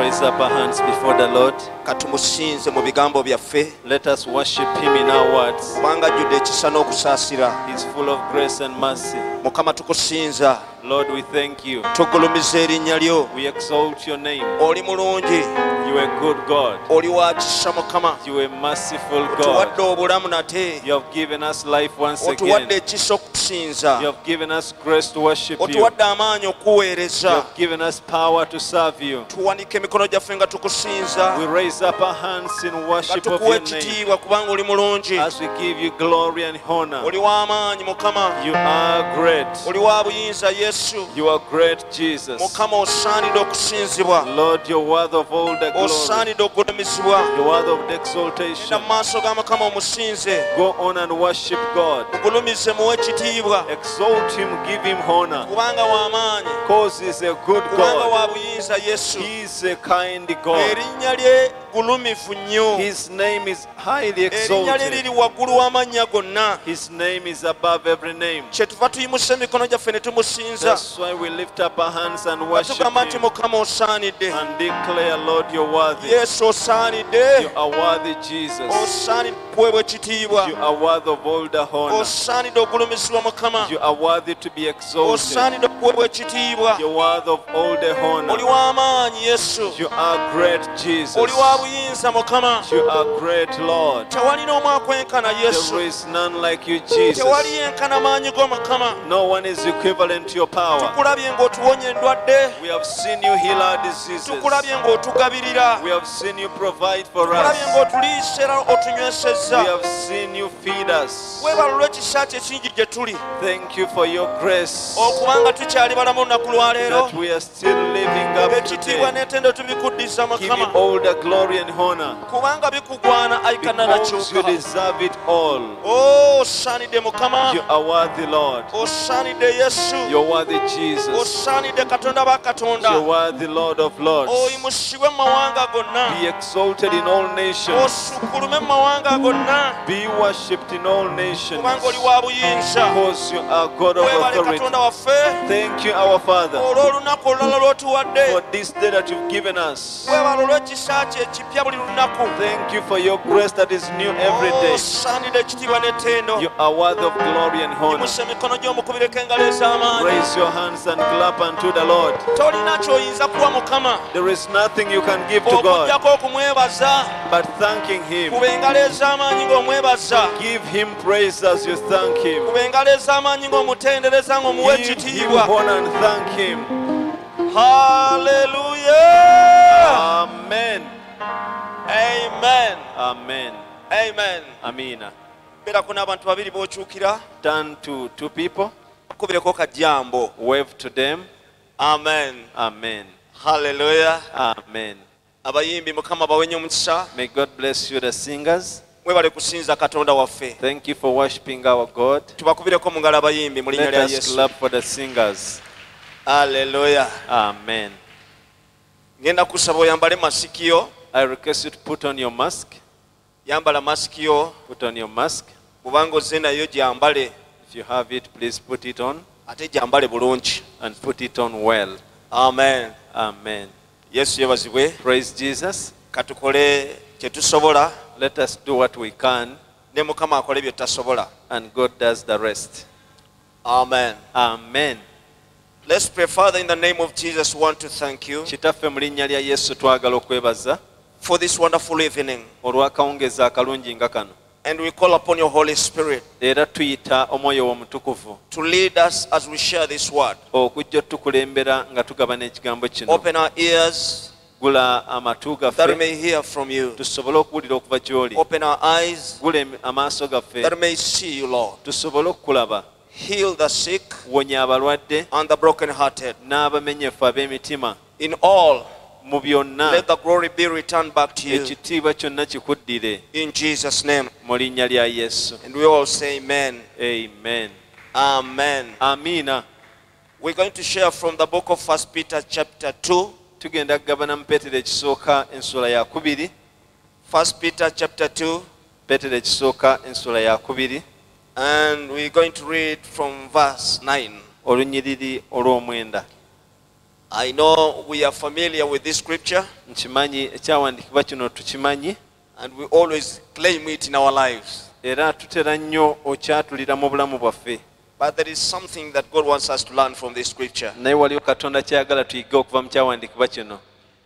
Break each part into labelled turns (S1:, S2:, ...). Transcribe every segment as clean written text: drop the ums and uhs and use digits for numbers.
S1: raise up our hands before the Lord.
S2: Katumusinze mu bigambo byaffe.
S1: Let us worship him in our words.
S2: Kubanga ajjudde ekisa n'okusaasira.
S1: He is full of grace and mercy.
S2: Mukama tukusinza.
S1: Lord, we thank you.
S2: Tugulumiza erinnya lyo.
S1: We exalt your name.
S2: Oli mulungi.
S1: You are a good God.
S2: Oli wa kisa Mukama.
S1: You are a merciful
S2: Otuwadde
S1: God.
S2: obulamu nate.
S1: You have given us life once
S2: Otuwadde
S1: again.
S2: ekisa okukusinza.
S1: You have given us grace to worship you.
S2: Otuwadde amaanyi
S1: You
S2: okuweereza.
S1: have given us power to serve you.
S2: Tuwanike emikono gyaffe nga tukusinza.
S1: We raise up our hands in
S2: Nga
S1: worship of
S2: tukuwa
S1: your name
S2: ekitiibwa kubanga oli mulungi.
S1: as we give you glory and honor.
S2: Oli w'amaanyi Mukama.
S1: You are great.
S2: Oli wa buyinza Yesu.
S1: You are great, Jesus.
S2: Mukama osaanidde okusinzibwa.
S1: Lord, you're worthy of all the glory.
S2: Osaanidde okugulumizibwa.
S1: You're worthy of the
S2: Genda
S1: exaltation.
S2: mu maaso ga Mukama omusinze.
S1: Go on and worship God.
S2: Mugulumize muwe ekitiibwa.
S1: Exalt him, give him honor.
S2: Kubanga w'amaanyi.
S1: Because he's a good
S2: Kubanga
S1: God.
S2: wa buyinza Yesu.
S1: He's a kind God.
S2: Erinnya lye gulumivu nnyo.
S1: His name is highly
S2: Erinnya lye
S1: exalted.
S2: liri waggulu w'amannya gonna.
S1: His name is above every name.
S2: Kyetuva tuyimusa emikono gyaffe ne tumusinza.
S1: That's why we lift up our hands and worship
S2: Tugamba nti
S1: him
S2: Mukama osaanidde.
S1: and declare, Lord, you're worthy.
S2: Yesu osaanidde.
S1: You are worthy, Jesus.
S2: Osaanidde okuweebwa ekitiibwa.
S1: You are worthy of all the honor.
S2: Osaanidde okugulumizibwa Mukama.
S1: You are worthy to be exalted.
S2: Osaanidde okuweebwa ekitiibwa.
S1: You're worthy of all the
S2: Oli
S1: honor.
S2: w'amaanyi Yesu.
S1: You are great, Jesus.
S2: Oli wa buyinza Mukama.
S1: You are great, Lord.
S2: Tewali n'omu akwenkana Yesu.
S1: There is none like you, Jesus.
S2: Tewali yenkana maanyi go Mukama.
S1: No one is equivalent to your power.
S2: Tukulabye ng'otuwonya endwadde.
S1: We have seen you heal our diseases.
S2: Tukulabye ng'otugabirira.
S1: We have seen you provide for
S2: Tukulabye
S1: us.
S2: ng'otuliisa era
S1: We
S2: otunywesezza.
S1: have seen you feed us.
S2: Weebala olw'ekisa kye kingi gye tuli.
S1: Thank you for your grace
S2: Okubanga tukyali balamu olunaku lwa leero.
S1: that we are still living up
S2: Ekitiibwa
S1: today.
S2: n'entendo tubikuddiza
S1: Give you
S2: Mukama.
S1: all the glory and honor
S2: Kubanga bikugwana aikana
S1: because you
S2: nakyuka.
S1: deserve it all.
S2: Osaanidde Mukama.
S1: You are worthy, Lord.
S2: Osaanidde Yesu.
S1: You're worthy, Jesus.
S2: Osaanidde Katonda ba Katonda.
S1: You're worthy, Lord of Lords.
S2: Oyimusibwe mu mawanga gonna.
S1: Be exalted in all nations.
S2: Osukulume mu mawanga gonna.
S1: Be worshipped in all nations.
S2: Kubanga oli wa buyinza.
S1: Because you are God of
S2: Weebale
S1: authority.
S2: Katonda waffe.
S1: Thank you, our Father,
S2: Olw'olunaku olulala lw'otuwadde.
S1: for this day that you've given us.
S2: Weebale olw'ekisa kye ekipya buli lunaku.
S1: Thank you for your grace that is new every day.
S2: Osaanidde ekitiibwa n'ettendo.
S1: You are worthy of glory and honor.
S2: Yimusa emikono gy'omukubireko engalo ez'amaanyi.
S1: Raise your hands and clap unto the Lord.
S2: Tolina ky'oyinza kuwa Mukama.
S1: There is nothing you can give to God
S2: Okuggyako okumwebaza.
S1: but thanking Him.
S2: Kuba engalo ez'amaanyi ng'omwebaza.
S1: Give Him praise as you thank Him.
S2: Kuba engalo ez'amaanyi ng'omutendereza ng'omuwa
S1: Give Him
S2: ekitiibwa.
S1: honor and thank Him.
S2: Hallelujah.
S1: Amen.
S2: Amen.
S1: Amen.
S2: Amen.
S1: Amina.
S2: Beerako n'abantu babiri b'okyukira.
S1: Turn to two people.
S2: Kubireko kajjambo.
S1: Wave to them.
S2: Amen.
S1: Amen.
S2: Hallelujah.
S1: Amen.
S2: Abayimbi Mukama bawenye omukisa.
S1: May God bless you, the singers.
S2: Mwebale kusinza Katonda waffe.
S1: Thank you for worshiping our God.
S2: Tubakubireko mu ngalo abayimbi mu linnya
S1: Let
S2: lya
S1: us
S2: Yesu.
S1: clap for the singers.
S2: Hallelujah.
S1: Amen.
S2: Ngenda kusaba oyambale masiki yo.
S1: I request you to put on your mask.
S2: Yambala masiki yo.
S1: Put on your mask.
S2: Kubanga ozze nayo gyambale.
S1: If you have it, please put it on
S2: Ate gyambale bulungi.
S1: and put it on well.
S2: Amen.
S1: Amen.
S2: Yesu yebazibwe.
S1: Praise Jesus.
S2: Katukole kye tusobola.
S1: Let us do what we can
S2: Ne Mukama akole bye tasobola.
S1: and God does the rest.
S2: Amen.
S1: Amen.
S2: Let's pray. Father, in the name of Jesus, we want to thank you
S1: Kitaffe mu linnya lya Yesu twagala okwebaza
S2: for this wonderful evening.
S1: olw'akawungeezi akalungi nga kano.
S2: And we call upon your Holy Spirit
S1: Era tuyita omwoyo omutukuvu
S2: to lead us as we share this word.
S1: okujja tukulembera nga tugabana ekigambo kino.
S2: Open our ears
S1: Gula amatu
S2: that we
S1: gaffe
S2: may hear from you.
S1: tusobole okuwulira okuva gy'oli.
S2: Open our eyes
S1: Gula amaaso gaffe
S2: that we may see you, Lord.
S1: tusobole okukulaba.
S2: Heal the sick
S1: Wonya abalwadde
S2: and the brokenhearted.
S1: n'abamenyefu ab'emitima.
S2: In all,
S1: Mu byonna
S2: let the glory be returned back to you.
S1: ekitiibwa kyonna kikuddire
S2: In Jesus' name.
S1: mu linnya lya Yesu.
S2: And we all say amen.
S1: Amen.
S2: Amen.
S1: Amiina.
S2: We're going to share from the book of 1 Peter chapter 2.
S1: Tugenda kugabana mu Peetero ekisooka ensula ya 2.
S2: 1 Peter chapter 2.
S1: Peetero ekisooka ensula ya 2.
S2: And we're going to read from verse 9.
S1: Olunyiriri olw'omwenda.
S2: I know we are familiar with this scripture
S1: nkimanyi ekyawandiikibwa kino tukimanyi
S2: and we always claim it in our lives.
S1: era tutera nnyo okyatulira mu bulamu bwaffe.
S2: But there is something that God wants us to learn from this scripture.
S1: naye waliwo katonda kyayagala tuyige okuva mu kyawandiikibwa kino.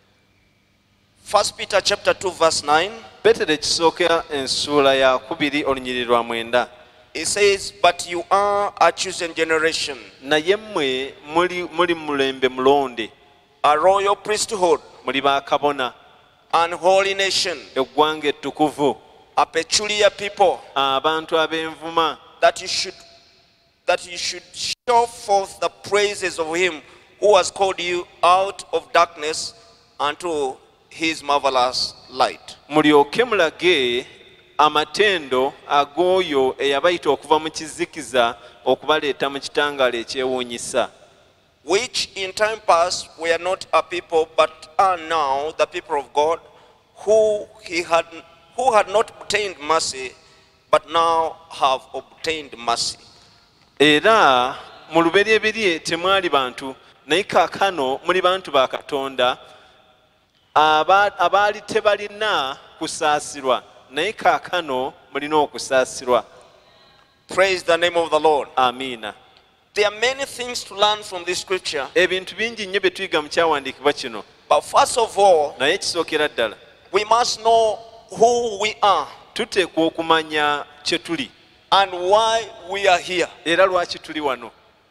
S2: 1 Peter chapter 2 verse 9.
S1: Peetero ekisooka ensuula ya 2 olunyiriri lwa 9.
S2: It says, but you are a chosen generation,
S1: naye mmwe muli mulembe mulonde,
S2: a royal priesthood,
S1: muli bakabona,
S2: an holy nation,
S1: eggwanga ettukuvu,
S2: a peculiar people,
S1: abantu ab'envuma,
S2: that you should show forth the praises of him who has called you out of darkness unto his marvelous light.
S1: mulyoke mulage amatendo ag'oyo eyabayita okuva mu kizikiza okubaleeta mu kitangaala ekyewuunyisa.
S2: Which in time past were not a people, but are now the people of God, who had not obtained mercy, but now have obtained mercy.
S1: Era mu lubereberye temwali bantu, naye kaakano muli bantu ba Katonda abaali tebalina kusaasirwa, naye kaakano mulina okusaasirwa.
S2: Praise the name of the Lord.
S1: Amiina.
S2: There are many things to learn from this scripture.
S1: Ebintu bingi nnyo bye tuyiga mu kyawandiikibwa kino,
S2: But first of all,
S1: naye kisookera ddala
S2: we must know who we are
S1: tuteekwa okumanya kye tuli
S2: and why we are here.
S1: era lwaki tuli wano.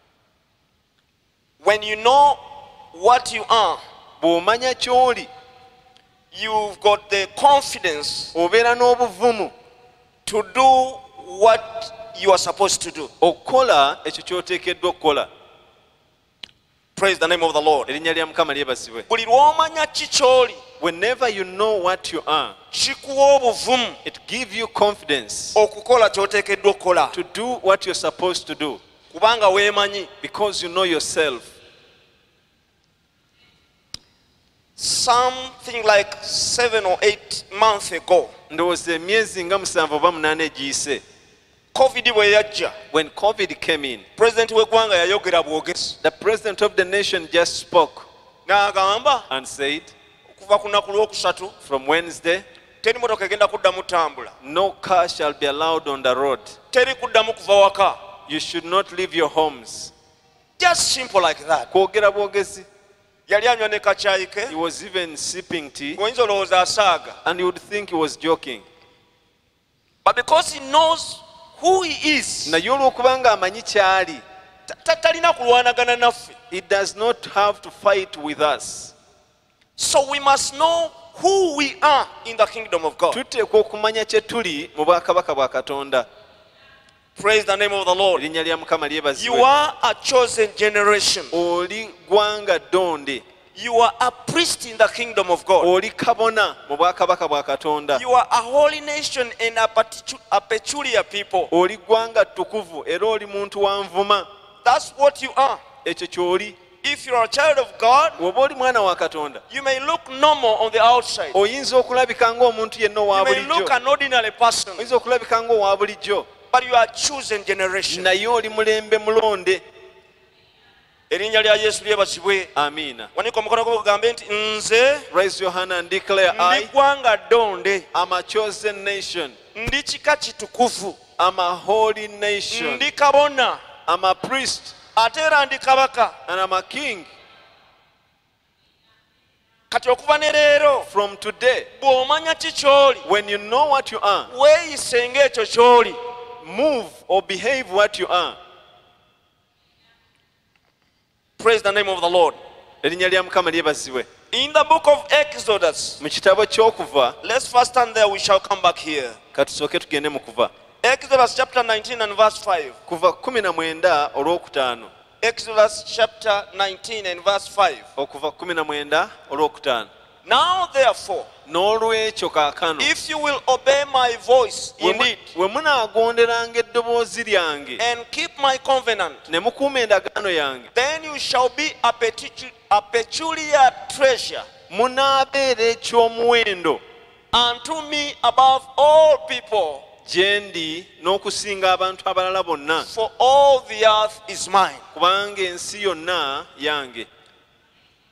S2: When you know what you are,
S1: Bw'omanya ky'oli
S2: you've got the confidence
S1: obeera n'obuvumu
S2: to do what you are supposed to do.
S1: okukola ekyo ky'oteekeddwa okukola.
S2: Praise the name of the Lord.
S1: Erinnya lya Mukama lyebazibwe.
S2: Buli lw'omanya kikyoli,
S1: Whenever you know what you are,
S2: kikuwa obuvumu
S1: it gives you confidence
S2: okukola ky'oteekeddwa okukola,
S1: to do what you're supposed to do
S2: kubanga weemanyi.
S1: because you know yourself.
S2: Something like 7 or 8 months ago,
S1: Ndowooza emyezi nga 7 oba 8 egiyise,
S2: COVID bwe yajja,
S1: when COVID came in,
S2: President w'eggwanga yayogera bwogezi
S1: the president of the nation just spoke
S2: n'agamba
S1: and said,
S2: okuva ku lunaku lwokusatu
S1: from Wednesday,
S2: teri motoka egenda kuddamu tambula,
S1: no car shall be allowed on the road.
S2: teri kuddamu kuva waka.
S1: You should not leave your homes.
S2: Just simple like that.
S1: Kwogera bwogezi.
S2: Yali anywa ne kacaayi ke,
S1: He was even sipping tea,
S2: oyinza olowooza asaaga,
S1: and you would think he was joking.
S2: but because he knows who he is,
S1: Naye olw'okubanga amanyi ky'ali,
S2: talina kulwanagana naffe.
S1: he does not have to fight with us.
S2: So we must know who we are in the kingdom of God.
S1: Tuteekwa okumanya kye tuli mu bwakabaka bwa Katonda.
S2: Praise the name of the Lord.
S1: Erinnya lya Mukama
S2: You
S1: lyebazibwe.
S2: are a chosen generation.
S1: Oli ggwanga ddonde,
S2: You are a priest in the kingdom of God.
S1: oli kabona mu bwakabaka bwa Katonda,
S2: You are a holy nation and a peculiar people.
S1: oli ggwanga ttukuvu era oli muntu wa nvuma.
S2: That's what you are.
S1: Ekyo ky'oli.
S2: If you are a child of God,
S1: Bw'oba oli mwana wa Katonda,
S2: you may look normal on the outside.
S1: oyinza okulabika ng'omuntu yenna owa
S2: You may look
S1: bulijjo,
S2: an ordinary person,
S1: oyinza okulabika ng'owa bulijjo,
S2: but you are a chosen generation.
S1: naye oli mulembe mulonde.
S2: Erinnya lya Yesu lyebazibwe.
S1: Amiina.
S2: Wanika omukono gwo gugambe nti nze
S1: Raise your hand and declare,
S2: ndi
S1: I
S2: ggwanga ddonde,
S1: am a chosen nation.
S2: ndi kika kitukuvu,
S1: I'm a holy nation.
S2: ndi kabona,
S1: I'm a priest
S2: ate era ndi kabaka.
S1: and I'm a king.
S2: Kati okuva ne leero,
S1: From today,
S2: bw'omanya kikyoli,
S1: when you know what you are,
S2: weeyise ng'ekyo ky'oli.
S1: move or behave what you are.
S2: Praise the name of the Lord.
S1: Erinnya lya Mukama lyebazibwe.
S2: In the book of Exodus,
S1: Mu kitabo ky'okuva,
S2: let's first stand there, we shall come back here.
S1: katusooke tugende mu kuva.
S2: Exodus chapter 19 and verse 5.
S1: Kuva 19 olwokutaano.
S2: Exodus chapter 19 and verse 5.
S1: Okuva 19 olwokutaano.
S2: Now therefore,
S1: N'olwekyo kaakano,
S2: if you will obey my voice indeed,
S1: we munaagonderanga eddoboozi lyange
S2: and keep my covenant,
S1: ne mukuuma endagaano yange,
S2: then you shall be a peculiar treasure
S1: munaabeera eky'omuwendo
S2: unto me above all people,
S1: gye ndi n'okusinga abantu abalala bonna,
S2: for all the earth is mine.
S1: kubanga ensi yonna yange.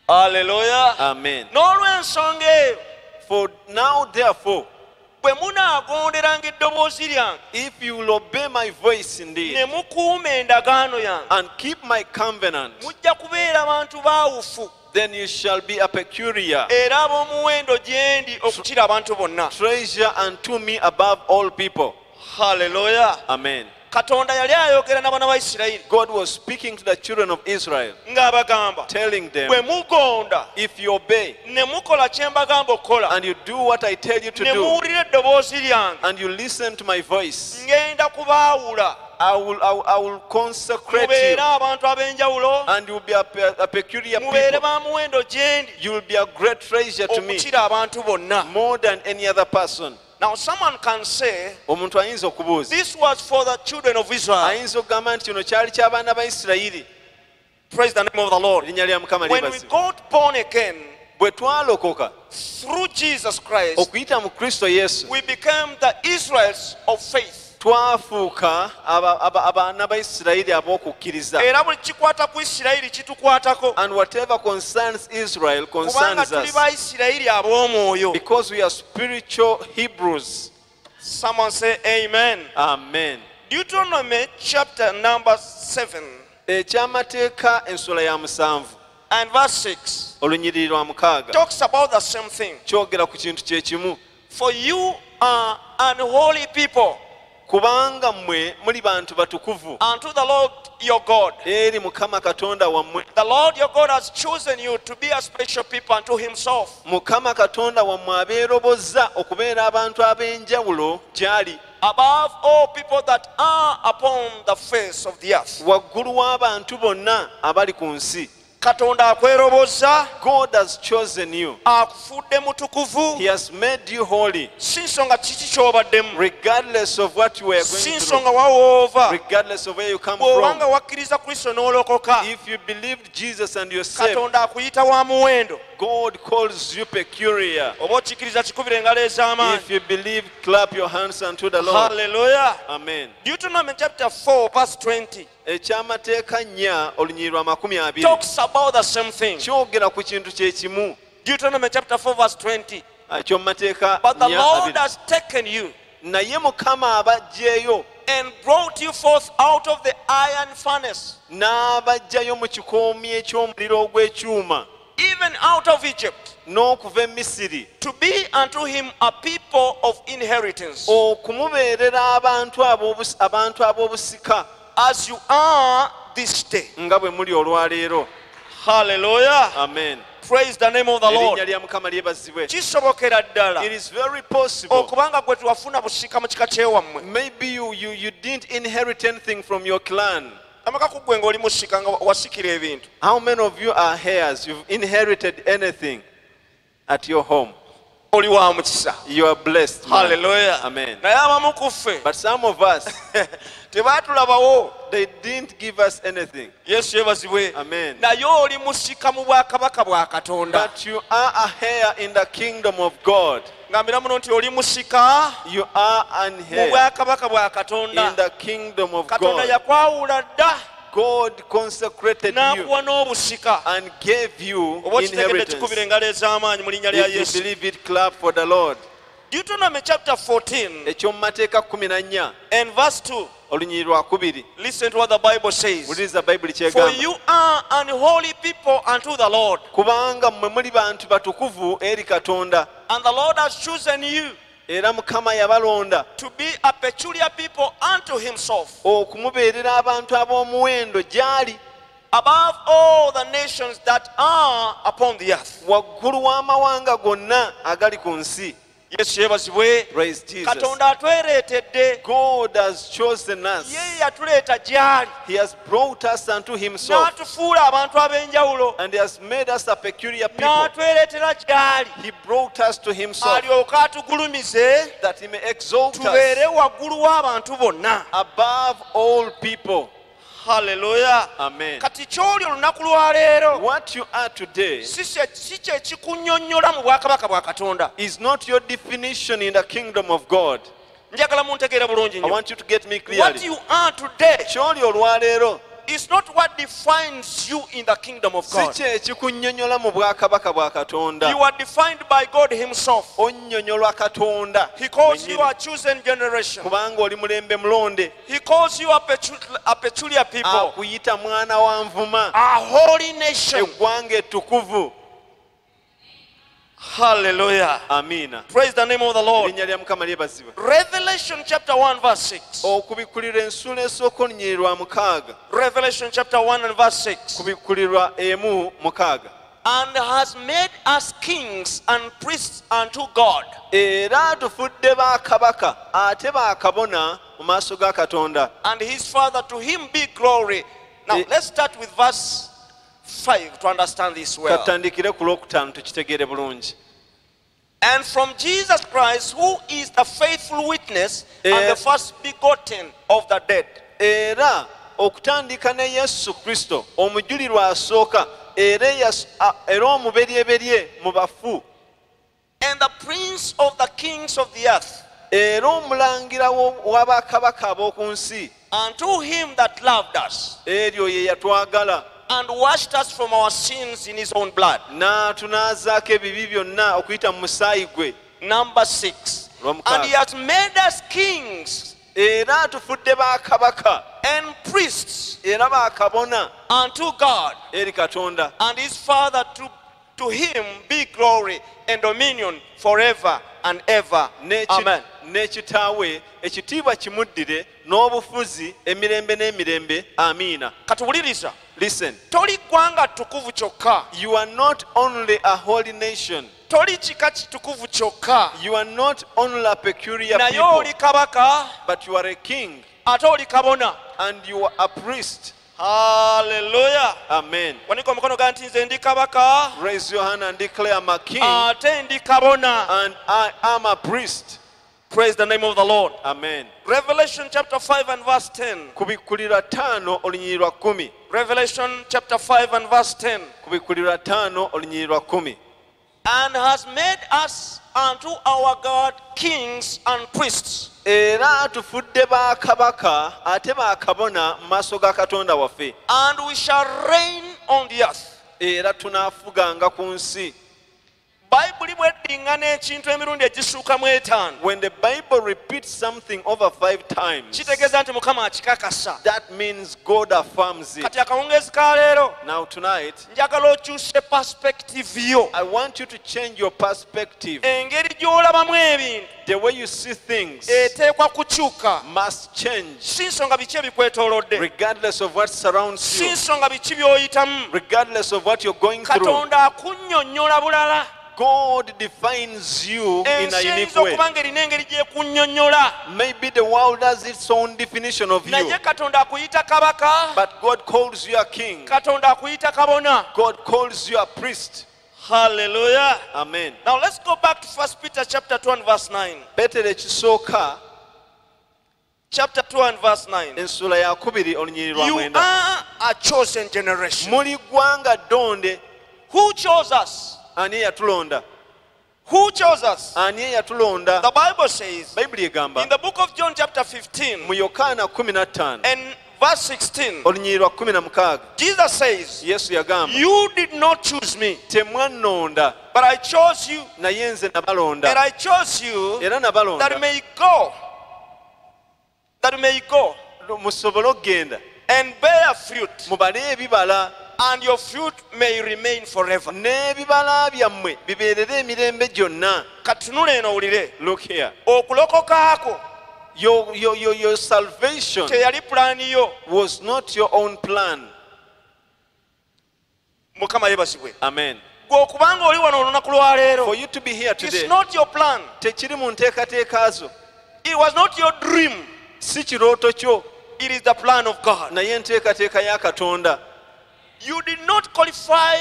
S2: Hallelujah.
S1: Amen.
S2: N'olw'ensonga eyo
S1: For now, therefore,
S2: bwe munaagonderanga eddoboozi lyange
S1: if you will obey my voice indeed
S2: ne mukuuma endagaano yange
S1: and keep my covenant,
S2: mujja kubeera bantu baawufu
S1: then you shall be a peculiar
S2: era ab'omuwendo gye ndi okukira abantu bonna.
S1: treasure unto me above all people.
S2: Hallelujah.
S1: Amen.
S2: Katonda yali ayogera n'abaana ba Isirayiri
S1: God was speaking to the children of Israel,
S2: ng'abagamba
S1: telling them,
S2: bwe mugonda
S1: if you obey
S2: ne mukola kye mbagamba okukola
S1: and you do what I tell you to
S2: ne
S1: do,
S2: muwulira eddoboozi lyange
S1: and you listen to my voice,
S2: ngenda kubaawula
S1: I will consecrate
S2: mubeere
S1: you,
S2: abantu ab'enjawulo
S1: and you will be a peculiar
S2: mubeere
S1: people.
S2: ba muwendo gye ndi
S1: You will be a great treasure to me,
S2: okukira abantu bonna.
S1: more than any other person.
S2: Now someone can say
S1: Omuntu ayinza okubuuza,
S2: this was for the children of Israel.
S1: ayinza okugamba nti kino kyali ky'abaana ba Isirayiri.
S2: Praise the name of the Lord.
S1: Erinnya lya Mukama
S2: When we
S1: lyebazibwe.
S2: got born again
S1: Bwe twalokoka
S2: through Jesus Christ,
S1: okuyita mu Kristo Yesu,
S2: we became the Israelites of faith.
S1: twafuuka abaana ba Isirayiri ab'okukkiriza.
S2: Era buli kikwata ku Isirayiri kitukwatako
S1: And whatever concerns Israel
S2: kubanga
S1: concerns
S2: tuli
S1: us,
S2: ba Isirayiri ab'omwoyo.
S1: because we are spiritual Hebrews.
S2: Someone say amen.
S1: Amen.
S2: Deuteronomy chapter number 7
S1: Ekyamateeka ensula ya 7
S2: and verse 6
S1: olunyiriri lwa 6
S2: talks about the same thing.
S1: kyogera ku kintu kye kimu.
S2: For you are unholy people
S1: Kubanga mmwe muli bantu batukuvu
S2: unto the Lord your God.
S1: eri Mukama Katonda wammwe.
S2: The Lord your God has chosen you to be a special people unto himself,
S1: Mukama Katonda wammwe abeerobozza okubeera abantu ab'enjawulo gy'ali,
S2: above all people that are upon the face of the earth.
S1: waggulu w'abantu bonna abali ku nsi.
S2: Katonda akwerobozza,
S1: God has chosen you.
S2: akufudde mutukuvu,
S1: He has made you holy,
S2: si nsonga kiki ky'obaddemu,
S1: regardless of what you were
S2: si
S1: going through,
S2: nsonga wawoova.
S1: regardless of where you come
S2: Bw'obanga
S1: from.
S2: wakkiriza Kristo n'olokoka,
S1: If you believed Jesus and you're saved,
S2: Katonda akuyita wa muwendo.
S1: God calls you peculiar.
S2: Oba okikkiriza kikubira engalo ez'amaanyi.
S1: If you believe, clap your hands unto the Lord.
S2: Hallelujah.
S1: Amen.
S2: Deuteronomy chapter 4 verse 20
S1: Ekyamateeka 4 olunyiriri lwa 20
S2: talks about the same thing.
S1: kyogera ku kintu kye kimu.
S2: Deuteronomy chapter 4 verse 20.
S1: Ekyomumateeka
S2: But the
S1: 4:20.
S2: Lord has taken you
S1: Naye Mukama abajjeeyo
S2: and brought you forth out of the iron furnace,
S1: n'abajjayo mu kikoomi eky'omuliro ogw'ekyuma,
S2: even out of Egypt,
S1: n'okuva e Misiri,
S2: to be unto him a people of inheritance,
S1: okumubeerera abantu ab'obusika
S2: as you are this day.
S1: nga bwe muli olwaleero.
S2: Hallelujah.
S1: Amen.
S2: Praise the name of the
S1: Erinnya
S2: Lord.
S1: lya Mukama lyebazibwe.
S2: Kisobokera ddala
S1: It is very possible.
S2: okubanga gwe tewafuna busika mu kika kyewammwe.
S1: Maybe you didn't inherit anything from your clan.
S2: Amaka ku ggwe ng'oli musika nga wasikira ebintu.
S1: How many of you are heirs? You've inherited anything at your home.
S2: Oli wa mukisa.
S1: You are blessed. man.
S2: Hallelujah.
S1: Amen.
S2: Naye abamu ku ffe
S1: But some of us,
S2: tebaatulabawo.
S1: they didn't give us anything.
S2: Yesu yeebazibwe.
S1: Amen.
S2: Naye oli musika mu bwakabaka bwa Katonda.
S1: But you are a heir in the kingdom of God.
S2: Ngambira muno nti oli musika
S1: You are an
S2: mu
S1: heir
S2: bwakabaka bwa
S1: in
S2: Katonda.
S1: the kingdom of
S2: Katonda
S1: God.
S2: yakwawula dda
S1: God consecrated you
S2: n'akuwa n'obusika.
S1: and gave you
S2: Oba kitegedde
S1: inheritance.
S2: kikubira engalo ez'amaanyi mu linnya lya
S1: If you
S2: Yesu.
S1: believe it, clap for the Lord.
S2: Deuteronomy chapter 14
S1: Ekyomumateeka 14
S2: and verse 2.
S1: olunyiriri lwa 2.
S2: Listen to what the Bible says.
S1: Wuliriza Bayibuli
S2: For
S1: kyegamba.
S2: you are unholy people unto the Lord,
S1: Kubanga mmwe muli bantu batukuvu eri Katonda,
S2: and the Lord has chosen you
S1: era Mukama yabalonda
S2: to be a peculiar people unto himself,
S1: okumubeerera abantu ab'omuwendo gy'ali,
S2: above all the nations that are upon the earth.
S1: waggulu w'amawanga gonna agali ku nsi.
S2: Yesu yeebazibwe.
S1: Praise Jesus.
S2: Katonda atwereetedde.
S1: God has chosen us.
S2: Ye yatuleeta gy'ali
S1: He has brought us unto himself
S2: n'atufuula abantu ab'enjawulo
S1: and he has made us a peculiar people.
S2: n'atwereetera gy'ali
S1: He brought us to himself
S2: alyoke atugulumize
S1: that he may exalt
S2: tubeere
S1: us
S2: waggulu w'abantu bonna.
S1: above all people.
S2: Hallelujah.
S1: Amen.
S2: Kati ky'oli olunaku lwa leero
S1: What you are today
S2: si kye kikunnyonnyola mu bwakabaka bwa Katonda.
S1: is not your definition in the kingdom of God.
S2: Njagala muntegeera bulungi
S1: I
S2: nnyo.
S1: want you to get me
S2: What
S1: clearly.
S2: you are today
S1: Ky'oli olwaleero
S2: It's not what defines you in the kingdom of
S1: si
S2: God.
S1: kye kikunnyonnyola mu bwakabaka bwa Katonda.
S2: You are defined by God himself.
S1: Onnyonnyola Katonda.
S2: He calls
S1: Mwennyini.
S2: you a chosen generation.
S1: Kubanga oli mulembe mulonde.
S2: He calls you a peculiar people.
S1: Akuyita mwana wa nvuma.
S2: A holy nation.
S1: Eggwanga ettukuvu.
S2: Hallelujah.
S1: Amiina.
S2: Praise the name of the Lord.
S1: Erinnya lya Mukama lyebazibwe.
S2: Revelation chapter 1 verse 6.
S1: Okubikkulirwa ensula esooka olunyirira 6.
S2: Revelation chapter 1 and verse 6.
S1: Kubikkulirwa 1:6.
S2: And has made us kings and priests unto God.
S1: Era tufudde bakabaka ate bakabona mu maaso ga Katonda.
S2: And his Father, to him be glory. Now let's start with verse 5 to understand this well.
S1: Katandikire ku lwokutaano tukitegeere bulungi.
S2: And from Jesus Christ, who is the faithful witness and the first begotten of the dead.
S1: Era okutandika ne Yesu Kristo omujulirwa asooka era omuberyeberye mu bafu.
S2: And the prince of the kings of the earth.
S1: Era omulangira w'abakabaka ab'oku nsi.
S2: Unto him that loved us.
S1: Eryo ye yatwagala.
S2: And washed us from our sins in his own blood.
S1: N'atunaazaako ebibi byonna okuyita mu musaayi gwe.
S2: Number 6. And he has made us kings.
S1: Era tufudde bakabaka.
S2: And priests.
S1: Era bakabona.
S2: Unto God.
S1: Eri Katonda.
S2: And his Father, to him be glory and dominion forever and ever. Amen.
S1: N'ekitaawe ekitiibwa kimuddire n'obufuzi emirembe n'emirembe. Amiina.
S2: Katuwuliriza.
S1: Listen.
S2: Toli ggwanga ttukuvu kyokka.
S1: You are not only a holy nation.
S2: Toli kika kitukuvu kyokka.
S1: You are not only a peculiar
S2: naye
S1: people.
S2: oli kabaka.
S1: But you are a king.
S2: Ate oli kabona.
S1: And you are a priest.
S2: Hallelujah.
S1: Amen.
S2: Wanika omukono ga nti nze ndi kabaka.
S1: Raise your hand and declare I'm a king.
S2: Ate ndi kabona.
S1: And I am a priest.
S2: Praise the name of the Lord.
S1: Amen.
S2: Revelation chapter 5 and verse 10.
S1: Kubikkulirwa 5 olunyirira 10.
S2: Revelation chapter 5 and verse 10.
S1: Kubikkulirwa 5 olunyirira 10.
S2: And has made us unto our God kings and priests.
S1: Era tufudde bakabaka ate bakabona mu maaso ga Katonda waffe.
S2: And we shall reign on the earth.
S1: Era tunaafuganga ku nsi.
S2: Bible bw'eddiŋŋana ekintu emirundi egisuukamu 5.
S1: When the Bible repeats something over 5 times,
S2: kitegeeza nti Mukama akikakasa.
S1: that means God affirms it.
S2: Kati akawungeezi ka leero
S1: Now tonight,
S2: njagala okyuse perspective yo.
S1: I want you to change your perspective.
S2: Engeri gy'olabamu ebintu
S1: The way you see things
S2: eteekwa kukyuka.
S1: must change,
S2: Si nsonga biki ebikwetoolodde.
S1: regardless of what surrounds
S2: Si
S1: you,
S2: nsonga biki by'oyitamu.
S1: regardless of what you're going through.
S2: Katonda akunnyonnyola bulala.
S1: God defines you in a
S2: Ensi
S1: unique
S2: eyinza
S1: way.
S2: okuba ng'erina engeri gy'ekunnyonnyola.
S1: Maybe the world has its own definition of you,
S2: Naye Katonda akuyita kabaka.
S1: but God calls you a king.
S2: Katonda akuyita kabona.
S1: God calls you a priest.
S2: Hallelujah.
S1: Amen.
S2: Now let's go back to 1 Peter chapter 2 and verse 9.
S1: Petero ekisooka
S2: Chapter 2 and verse 9.
S1: ensula ya 2 olunyiriri lwa
S2: You
S1: 9.
S2: are a chosen generation.
S1: Muli ggwanga ddonde.
S2: Who chose us?
S1: Ani eyatulonda?
S2: Who chose us?
S1: Ani eyatulonda?
S2: The Bible says
S1: Bayibuli egamba
S2: in the book of John chapter 15
S1: mu Yokaana 15
S2: and verse 16,
S1: olunyiriri lwa 16,
S2: Jesus says,
S1: Yesu yagamba,
S2: you did not choose me,
S1: temwannonda
S2: but I chose you,
S1: naye nze
S2: and
S1: nabalonda.
S2: I chose you
S1: Era nabalonda
S2: that may go
S1: musobole okugenda
S2: and bear fruit,
S1: mubale ebibala,
S2: and your fruit may remain forever.
S1: n'ebibala byammwe bibeerere emirembe gyonna.
S2: Katunule eno owulire.
S1: Look here.
S2: Okulokoka ako
S1: Your salvation
S2: teyali pulaani yo.
S1: was not your own plan.
S2: Mukama yebasibwe.
S1: Amen.
S2: Gwe okubanga oli wano olunaku lwa leero,
S1: For you to be here
S2: it's
S1: today,
S2: not your plan.
S1: tekiri mu nteekateeka zo,
S2: It was not your dream.
S1: si kirooto kyo,
S2: It is the plan of God.
S1: naye enteekateeka ya Katonda.
S2: You did not qualify.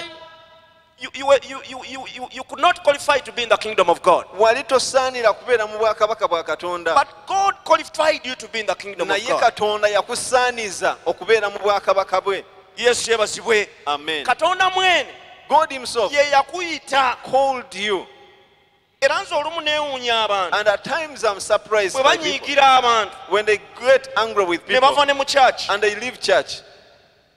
S2: You could not qualify to be in the kingdom of God.
S1: Wali tosaanira kubeera mu bwakabaka bwa Katonda,
S2: But God qualified you to be in the kingdom of
S1: naye
S2: God.
S1: Katonda yakusaaniza okubeera mu bwakabaka bwe.
S2: Yesu yebazibwe.
S1: Amen.
S2: Katonda mwene
S1: God himself
S2: ye yakuyita.
S1: called you.
S2: Era nze olumu neewuunya abantu
S1: And at times I'm surprised
S2: bwe
S1: by people
S2: banyiigira abantu
S1: when they get angry with
S2: ne
S1: people
S2: bava ne mu church.
S1: and they leave church.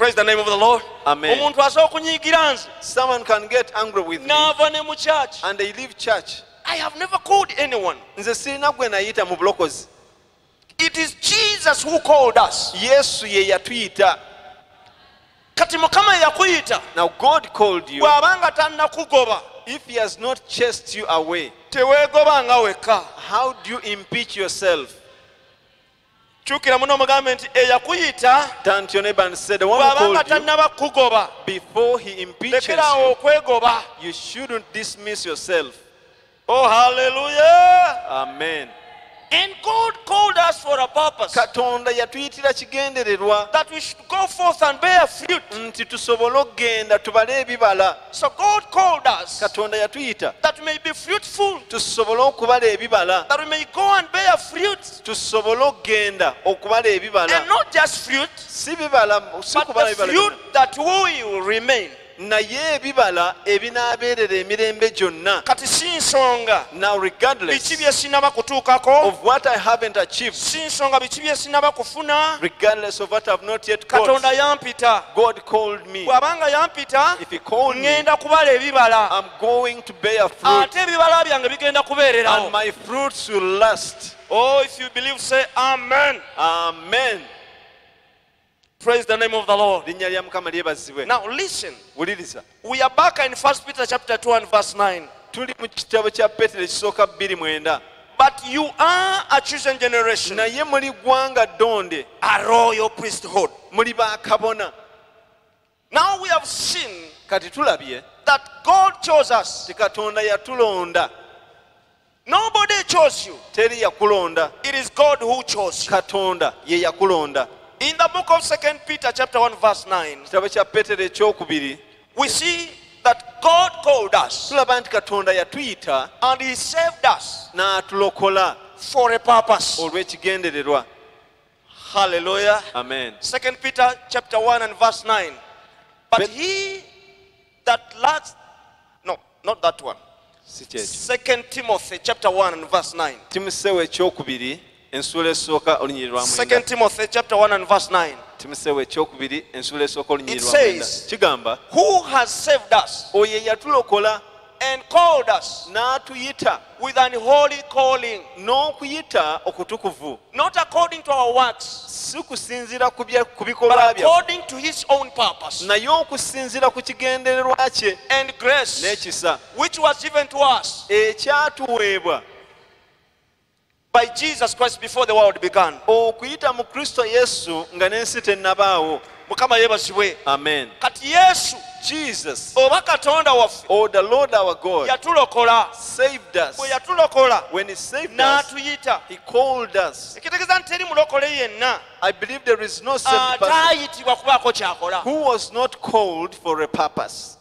S2: Praise the name of the Lord.
S1: Amen.
S2: Omuntu asobola okunyiigira nze
S1: Someone can get angry with me
S2: n'ava ne mu church.
S1: and they leave church.
S2: I have never called anyone.
S1: Nze sirina gwe nayita mu bulokozi.
S2: It is Jesus who called us.
S1: Yesu ye yatuyita.
S2: Kati Mukama yakuyita.
S1: Now God called you.
S2: Bw'abanga tannakugoba,
S1: If he has not chased you away,
S2: teweegobanga wekka.
S1: how do you impeach yourself?
S2: Kyukira muno mugambe nti eyakuyita
S1: Turn to your neighbor and say, the one who
S2: bw'abanga
S1: called you,
S2: tannaba kugoba,
S1: before he impeaches
S2: lekeraawo
S1: you,
S2: okwegoba.
S1: you shouldn't dismiss yourself.
S2: Oh, hallelujah.
S1: Amen.
S2: And God called us for a purpose,
S1: Katonda yatuyitira kigendererwa
S2: that we should go forth and bear fruit.
S1: nti tusobole okgenda tubale ebibala.
S2: So God called us
S1: Katonda yatuyita
S2: that we may be fruitful,
S1: tusobole okubala ebibala.
S2: that we may go and bear fruit,
S1: Tusobole okgenda okubala
S2: and
S1: ebibala.
S2: not just fruit,
S1: Si bibala, si
S2: but
S1: kubala
S2: the
S1: ebibala
S2: fruit
S1: byonna,
S2: that will remain.
S1: naye ebibala ebinaabeerera emirembe gyonna.
S2: Kati si nsonga
S1: Now regardless
S2: biki bye sinaba kutuukako,
S1: of what I haven't achieved,
S2: si nsonga biki bye sinaba kufuna,
S1: regardless of what I've not yet got,
S2: Katonda yampita.
S1: God called me.
S2: Bw'abanga yampita,
S1: If he called me,
S2: ŋŋenda kubala ebibala,
S1: I'm going to bear fruit,
S2: ate ebibala byange bigenda kubeererawo.
S1: and my fruits will last.
S2: Oh, if you believe, say amen.
S1: Amen.
S2: Praise the name of the Lord.
S1: Linnya lya Mukama lyebazibwe.
S2: Now listen,
S1: Wuliriza.
S2: we are back in 1 Peter chapter 2 and verse 9.
S1: Tuli mu kitabo kya Petero ekisooka 2:9.
S2: But you are a chosen generation,
S1: Naye muli ggwanga ddonde,
S2: a royal priesthood.
S1: muli bakabona.
S2: Now we have seen
S1: Kati tulabye
S2: that God chose us.
S1: ti Katonda yatulonda.
S2: Nobody chose you.
S1: Teri yakulonda.
S2: It is God who chose you.
S1: Katonda ye yakulonda.
S2: In the book of 2 Peter chapter 1 verse 9,
S1: Kitabo kya Petero ekyokubiri
S2: we see that God called us
S1: tulaba nti Katonda yatuyita
S2: and he saved us
S1: n'atulokola
S2: for a purpose.
S1: olw'ekigendererwa.
S2: Hallelujah.
S1: Amen.
S2: 2 Peter chapter 1 and verse 9. But
S1: But-
S2: he that lacks, no, not that one.
S1: Si kyekyo.
S2: 2 Timothy chapter 1 and verse 9.
S1: Timoseewo ekyokubiri ensuula esooka olunyiriri lwa
S2: 2
S1: mwenda.
S2: Timothy chapter 1 and verse 9.
S1: Timoseewo ekyokubiri ensuula esooka olunyiriri
S2: It
S1: lwa mwenda.
S2: says-
S1: Kigamba
S2: Who has saved us
S1: oyo ye yatulokola
S2: and called us
S1: n'atuyita
S2: with an holy calling,
S1: n'okuyita okutukuvu,
S2: not according to our works,
S1: si kusinziira ku bikolwa
S2: but
S1: bye,
S2: according to his own purpose
S1: naye okusinziira ku kigendererwa kye
S2: and grace,
S1: n'ekisa
S2: which was given to us
S1: ekyatuweebwa
S2: by Jesus Christ before the world began.
S1: okuyita mu Kristo Yesu nga n'ensi tennabaawo.
S2: Mukama yebazibwe.
S1: Amen.
S2: Kati Yesu
S1: Jesus,
S2: oba Katonda waffe
S1: or the Lord our God,
S2: yatulokola.
S1: saved us.
S2: Bwe yatulokola
S1: When he saved us,
S2: n'atuyita.
S1: he called us.
S2: Ekitegeeza nti teri mulokole yenna
S1: I believe there is no saved
S2: ate
S1: person
S2: ayitibwa kubaako kyakola.
S1: who was not called for a purpose.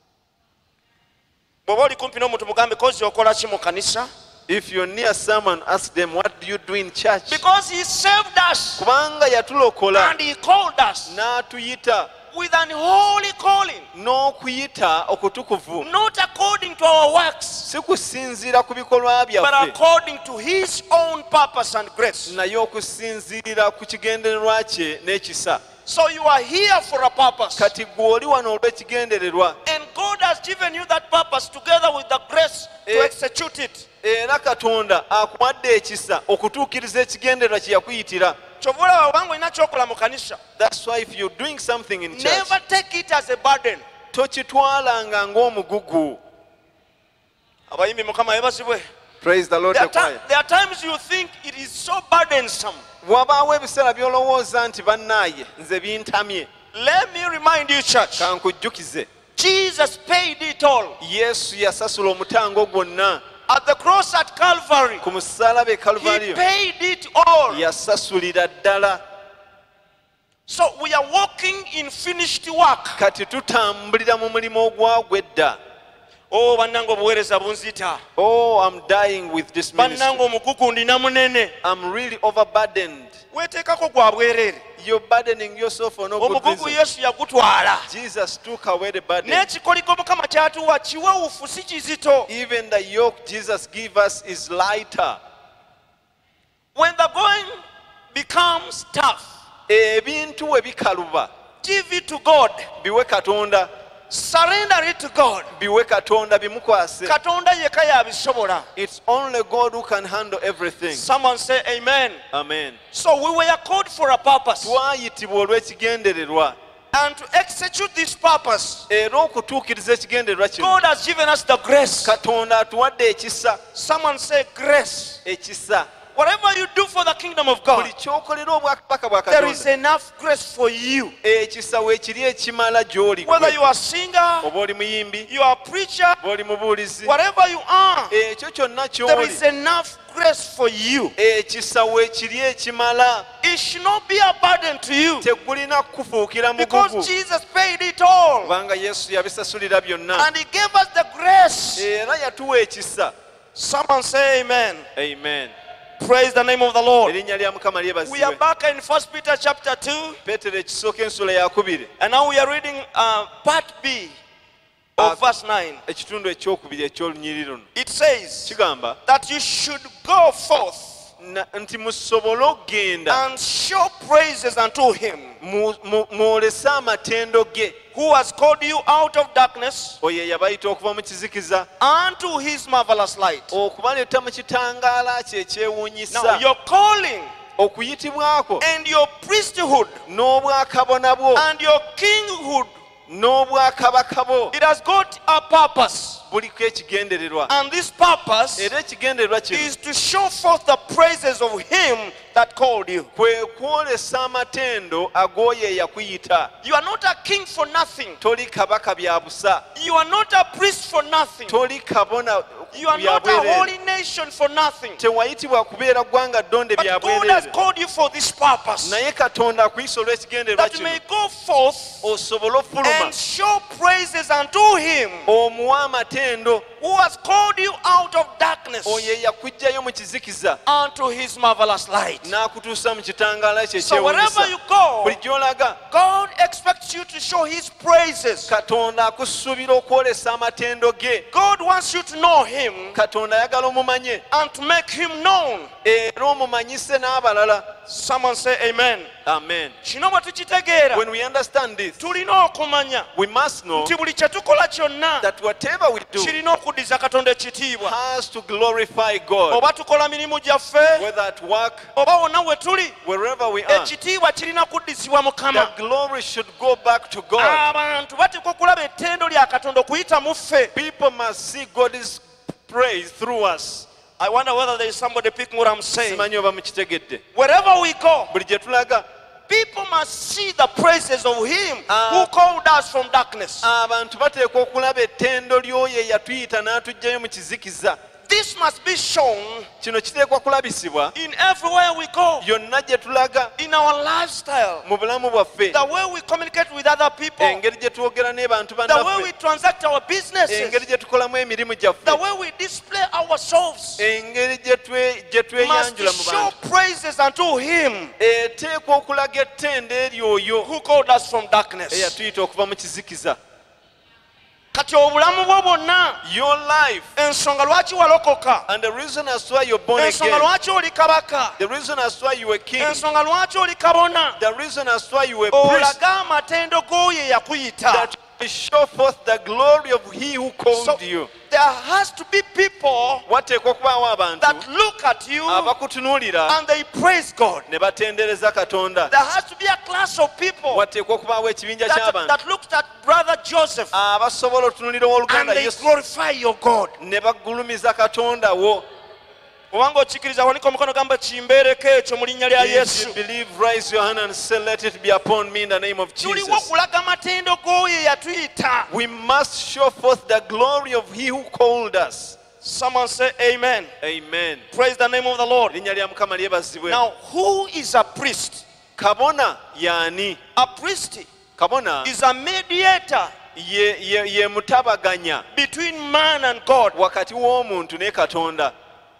S2: Bw'oba oli kumpi n'omuntu mugambe kozi okola ki mu kanisa?
S1: If you're near someone, ask them, what do you do in church?
S2: Because he saved us
S1: Kubanga yatulokola
S2: and he called us
S1: n'atuyita
S2: with an holy calling,
S1: n'okuyita okutukuvu,
S2: not according to our works,
S1: si kusinziira ku bikolwa
S2: but
S1: byaffe,
S2: according to his own purpose and grace.
S1: naye okusinziira ku kigendererwa kye n'ekisa.
S2: So you are here for a purpose.
S1: Kati gwe oli wano olw'ekigendererwa,
S2: And God has given you that purpose together with the grace to
S1: Eh.
S2: execute it.
S1: era Katonda akuwadde ekisa okutuukiriza ekigendererwa kye yakuyitira.
S2: Kyova olaba obanga olina kyokola mu kanisa,
S1: That's why if you're doing something in church,
S2: never take it as a burden.
S1: tokitwalanga ng'omugugu.
S2: Abayimbi Mukama yebazibwe.
S1: Praise the Lord.
S2: There are times you think it is so burdensome.
S1: Wabaawo ebiseera by'olowooza nti bannaaye nze bintamye.
S2: Let me remind you, church,
S1: Kankujjukize,
S2: Jesus paid it all.
S1: Yesu yasasula omutango gwonna
S2: At the cross at Calvary,
S1: ku musaalaba e
S2: he
S1: Kaluvaliyo.
S2: paid it all.
S1: Yasasulira ddala.
S2: So we are walking in finished work.
S1: Kati tutambulira mu mulimu ogwagwa edda.
S2: Oh, bannange obuweereza bunzita.
S1: Oh, I'm dying with this
S2: Bannange
S1: ministry.
S2: omugugu ndina munene.
S1: I'm really overburdened.
S2: Weeteekako gwa bwereere.
S1: You're burdening yourself for no good
S2: Omugugu
S1: reason.
S2: Yesu yagutwala.
S1: Jesus took away the burden.
S2: N'ekikoliko Mukama kyatuwa kiwewufu si kizito.
S1: Even the yoke Jesus gave us is lighter.
S2: When the going becomes tough,
S1: Ebintu we bikaluba,
S2: Give it to God.
S1: biwe katonda
S2: Surrender it to God.
S1: biwe katonda bimukwase.
S2: Katonda yekka yabisobola.
S1: It's only God who can handle everything.
S2: Someone say amen.
S1: Amen.
S2: So we were called for a purpose.
S1: Twayitibwa olw'ekigendererwa
S2: And to execute this purpose,
S1: era okutuukiriza ekigendererwa kino
S2: God has given us the grace.
S1: katonda atuwadde ekisa.
S2: Someone say grace.
S1: Ekisa
S2: Whatever you do for the kingdom of God,
S1: buli kyokolera obwakabaka bwa
S2: there is
S1: katonda
S2: enough grace for you.
S1: ekisa weekiri ekimala gy'oli
S2: Whether you are a singer,
S1: oba oli muyimbi
S2: you are a preacher,
S1: oba oli mubuulizi
S2: whatever you are,
S1: ekyo kyonna
S2: there
S1: ky'oli
S2: is enough grace for you.
S1: ekisa weekiri ekimala
S2: It should not be a burden to you
S1: tegulina kukufuukira mugugu
S2: because Jesus paid it all
S1: kubanga yesu yabisasulira byonna
S2: and He gave us the grace.
S1: era yatuwa ekisa.
S2: Someone say amen.
S1: Amen.
S2: Praise the name of the Lord.
S1: Erinnya lya Mukama
S2: We are
S1: lyebazibwe.
S2: back in 1 Peter chapter 2,
S1: Peetero ekisooka ensula yakubiri
S2: and now we are reading part B of verse 9.
S1: ekitundu ekyokubiri eky'olunyiriri luno
S2: It says
S1: kigamba
S2: that you should go forth
S1: nti musobole okgenda
S2: and show praises unto Him
S1: mwolese amatendo ge
S2: who has called you out of darkness
S1: oyo yabayita okuva mu kizikiza
S2: unto His marvelous light.
S1: okubaleeta mu kitangaala kye
S2: Now,
S1: ekyewuunyisa.
S2: your calling
S1: okuyitibwa kwo
S2: and your priesthood
S1: n'obwakabona bwo
S2: and your kinghood,
S1: n'obwakabaka bwo
S2: it has got a purpose.
S1: buliko ekigendererwa
S2: And this purpose
S1: era ekigendererwa kino
S2: is to show forth the praises of Him that called you.
S1: kwe kwolesa amatendo ag'oyo eyakuyita.
S2: You are not a king for nothing.
S1: Toli kabaka bya busa,
S2: You are not a priest for nothing.
S1: toli kabona
S2: You are
S1: bya
S2: not a
S1: bwereere.
S2: holy nation for nothing.
S1: Tewayitibwa kubeera ggwanga ddonde
S2: But
S1: bya
S2: God has
S1: bwereere,
S2: called you for this purpose,
S1: naye katonda akuyisa olw'ekigendererwa
S2: that you
S1: kino
S2: may go forth
S1: osobole ofuluma
S2: and show praises unto Him
S1: omuwa amatendo
S2: who has called you out of darkness
S1: oyo eyakuggyayo mu kizikiza
S2: unto His marvelous light.
S1: n'akutuusa mu kitangaala kye
S2: So wherever
S1: ekyewuunyisa.
S2: you go,
S1: Buli gy'olaga
S2: God expects you to show His praises.
S1: katonda akusuubira okwolesa amatendo ge.
S2: God wants you to know Him
S1: katonda ayagala omumanye
S2: and to make Him known.
S1: era omumanyise n'abalala.
S2: Someone say amen.
S1: Amen.
S2: Kino bwe tukitegeera,
S1: When we understand this,
S2: tulina okumanya
S1: we must know
S2: nti buli kye tukola kyonna
S1: that whatever we do
S2: kirina okuddiza Katonda ekitiibwa.
S1: has to glorify God.
S2: Oba tukola mirimu gyaffe,
S1: Whether at work,
S2: oba wonna we tuli,
S1: wherever we are,
S2: ekitiibwa kirina kuddizibwa
S1: the
S2: Mukama.
S1: glory should go back to God.
S2: Abantu bateekwa okulaba ettendo lya Katonda okuyita mu ffe.
S1: People must see God's praise through us.
S2: I wonder whether there is somebody picking what I'm saying.
S1: Simanyi oba mukitegedde.
S2: Wherever we go,
S1: Buli gye tulaga
S2: people must see the praises of Him
S1: Ah.
S2: who called us from darkness.
S1: abantu bateekwa okulaba ettendo ly'oyo eyatuyita n'atuggyayo mu kizikiza.
S2: This must be shown
S1: Kino kiteekwa kulabisibwa
S2: in everywhere we go,
S1: yonna gye tulaga
S2: in our lifestyle,
S1: mu bulamu bwaffe,
S2: the way we communicate with other people,
S1: engeri gye twogera n'abantu
S2: the way
S1: bannaffe,
S2: we transact our businesses,
S1: engeri gye tukolamu emirimu
S2: the
S1: gyaffe,
S2: way we display ourselves,
S1: engeri gye
S2: must
S1: tweyanjula mu
S2: show
S1: bantu.
S2: praises unto Him
S1: Eteekwa okulaga ettendo eryo
S2: who called us from darkness.
S1: eyatuyita okuva mu kizikiza.
S2: Kati obulamu bwo bwonna,
S1: Your life
S2: ensonga lwaki walokoka,
S1: and the reason as why you're born
S2: ensonga
S1: again,
S2: lwaki oli kabaka,
S1: the reason as why you were king,
S2: ensonga lwaki oli kabona,
S1: the reason as why you were priest,
S2: olaga amatendo g'oyo eyakuyita.
S1: that you show forth the glory of he who called
S2: So
S1: you.
S2: there has to be people
S1: Wateekwa okubaawo abantu
S2: that look at you
S1: abakutunuulira
S2: and they praise God.
S1: ne batendereza Katonda.
S2: There has to be a class of people
S1: Wateekwa okubaawo ekibinja
S2: that,
S1: ky'abantu
S2: that looked at brother Joseph
S1: abasobola otunuulira
S2: and
S1: owooluganda
S2: they
S1: Yesu
S2: glorify your God.
S1: ne bagulumiza Katonda wo.
S2: Obanga okkiriza wanika omukono gamba kimbeereko ekyo mu linnya lya
S1: If
S2: Yesu.
S1: you believe, raise your hand and say, let it be upon me in the name of
S2: Tuliwo
S1: Jesus.
S2: okulaga amatendo g'oyo eyatuyita.
S1: We must show forth the glory of he who called us.
S2: Someone say amen.
S1: Amen.
S2: Praise the name of the Lord.
S1: Linnya lya Mukama lyebazibwe.
S2: Now, who is a priest?
S1: Kabona y'ani?
S2: A priest
S1: Kabona
S2: is a mediator
S1: ye mutabaganya
S2: between man and God.
S1: wakati w'omuntu ne Katonda.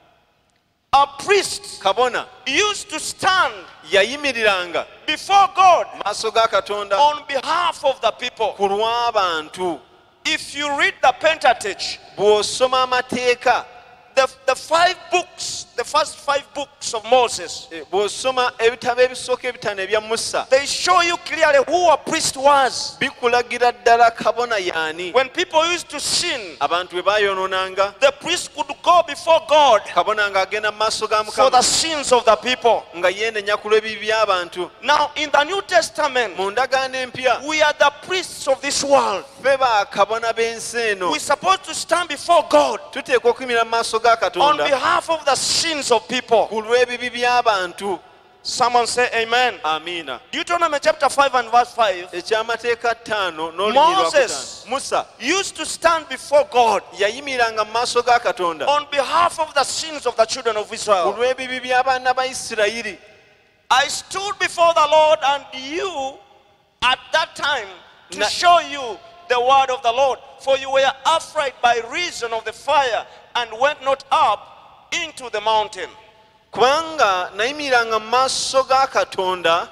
S2: A priest
S1: Kabona
S2: used to stand
S1: yayimiriranga
S2: before God
S1: maaso ga Katonda
S2: on behalf of the people.
S1: ku lw'abantu.
S2: If you read the Pentateuch,
S1: Bw'osoma amateeka,
S2: the 5 books, the first 5 books of Moses,
S1: bw'osoma ebitabo ebisooka ebitaano ebya Musa
S2: they show you clearly who a priest was.
S1: bikulagira ddala kabona yaani.
S2: When people used to sin,
S1: Abantu bwe baayonoonanga
S2: the priest could go before God
S1: kabona ng'agenda mu maaso ga
S2: for the
S1: Mukama
S2: sins of the people.
S1: nga yeenenya ku lw'ebibi by'abantu.
S2: Now, in the New Testament,
S1: Mu ndagaano empya
S2: we are the priests of this world.
S1: ffe bakabona b'ensi eno
S2: We're supposed to stand before God
S1: tuteekwa okuyimira mu maaso ga
S2: on
S1: Katonda
S2: behalf of the sins of people.
S1: ku lw'ebibi by'abantu.
S2: Someone say amen.
S1: Amiina.
S2: Deuteronomy chapter 5 and verse 5
S1: Ekyamateeka 5 n'olunyi lwa
S2: Moses.
S1: 5. Musa
S2: used to stand before God
S1: yayimiranga mu maaso ga Katonda
S2: on behalf of the sins of the children of
S1: ku
S2: Israel.
S1: lw'ebibi by'abaana ba Isirayiri.
S2: I stood before the Lord and you at that time to show you the word of the Lord, for you were afraid by reason of the fire and went not up into the mountain.
S1: Kubanga nayimiranga mu maaso ga Katonda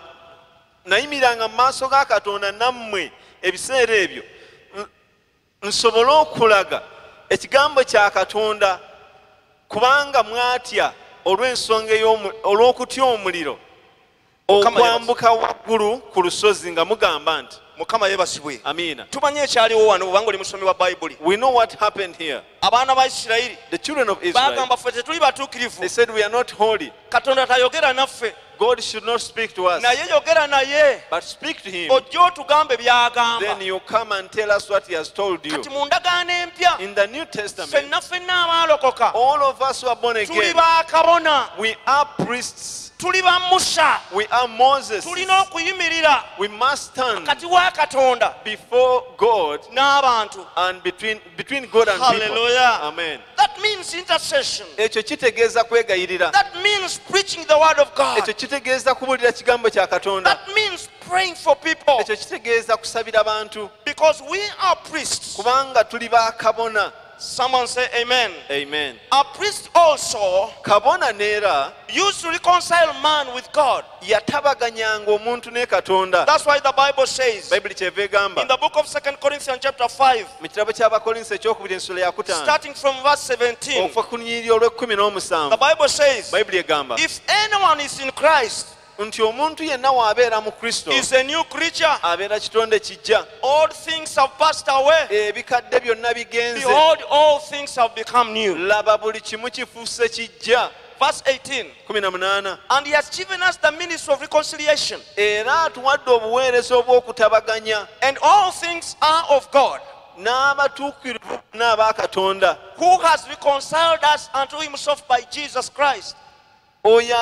S1: nammwe ebiseera ebyo nsobole okulaga ekigambo kya Katonda, kubanga mwatya olw'ensonga olw'okutya omuliro okwambuka waggulu ku lusozi nga mugamba nti
S2: Mukama yebasibwe.
S1: Amiina.
S2: Tumanye ekyaliwo wano kubanga oli musomi wa Bayibuli.
S1: We know what happened here.
S2: Abaana ba Isirayiri
S1: The children of Israel,
S2: bagamba ffe tetuli batuukirivu.
S1: they said we are not holy.
S2: Katonda tayogera naffe,
S1: God should not speak to us,
S2: naye yogera naye.
S1: but speak to him.
S2: Ojja otugambe by'agamba.
S1: Then you come and tell us what he has told you.
S2: Kati mu ndagaano empya
S1: In the New Testament,
S2: ffenna abaalokoka
S1: all of us who are born
S2: tuli
S1: again,
S2: bakabona,
S1: we are priests,
S2: tuli ba Musa,
S1: we are Moses.
S2: tulina okuyimirira
S1: We must stand
S2: kati wa Katonda
S1: before God
S2: n'abantu.
S1: and between God and people.
S2: Hallelujah.
S1: Amen.
S2: That means intercession.
S1: Ekyo kitegeeza kwegayirira.
S2: That means preaching the word of God.
S1: Ekyo kitegeeza kubuulira kigambo kya Katonda.
S2: That means praying for people,
S1: Ekyo kitegeeza kusabira bantu.
S2: because we are priests.
S1: Kubanga tuli bakabona.
S2: Someone say amen.
S1: Amen.
S2: A priest also
S1: Kabona neera
S2: used to reconcile man with God.
S1: yatabaganyanga omuntu ne Katonda.
S2: That's why the Bible says
S1: Bayibuli kyeva egamba
S2: in the book of 2 Corinthians chapter 5,
S1: mu kitabo ky'Abakolinso ekyokubiri ensolo ya 5
S2: starting from verse 17,
S1: okuva ku nnyiriri olw'ekumi
S2: the Bible says,
S1: Bayibuli egamba
S2: if anyone is in Christ,
S1: nti omuntu yenna w'abeera mu Kristo
S2: is a new creature.
S1: abeera kitonde kijja.
S2: All things have passed away.
S1: Ebikadde byonna bigenze.
S2: Behold, all things have become new.
S1: Laba buli kimu kifuuse kijja.
S2: Verse 18.
S1: 18.
S2: And he has given us the ministry of reconciliation.
S1: Era atuwadde obuweereza obw'okutabaganya.
S2: And all things are of God,
S1: N'abatuukirivu bonna aba Katonda.
S2: who has reconciled us unto himself by Jesus Christ.
S1: Oyo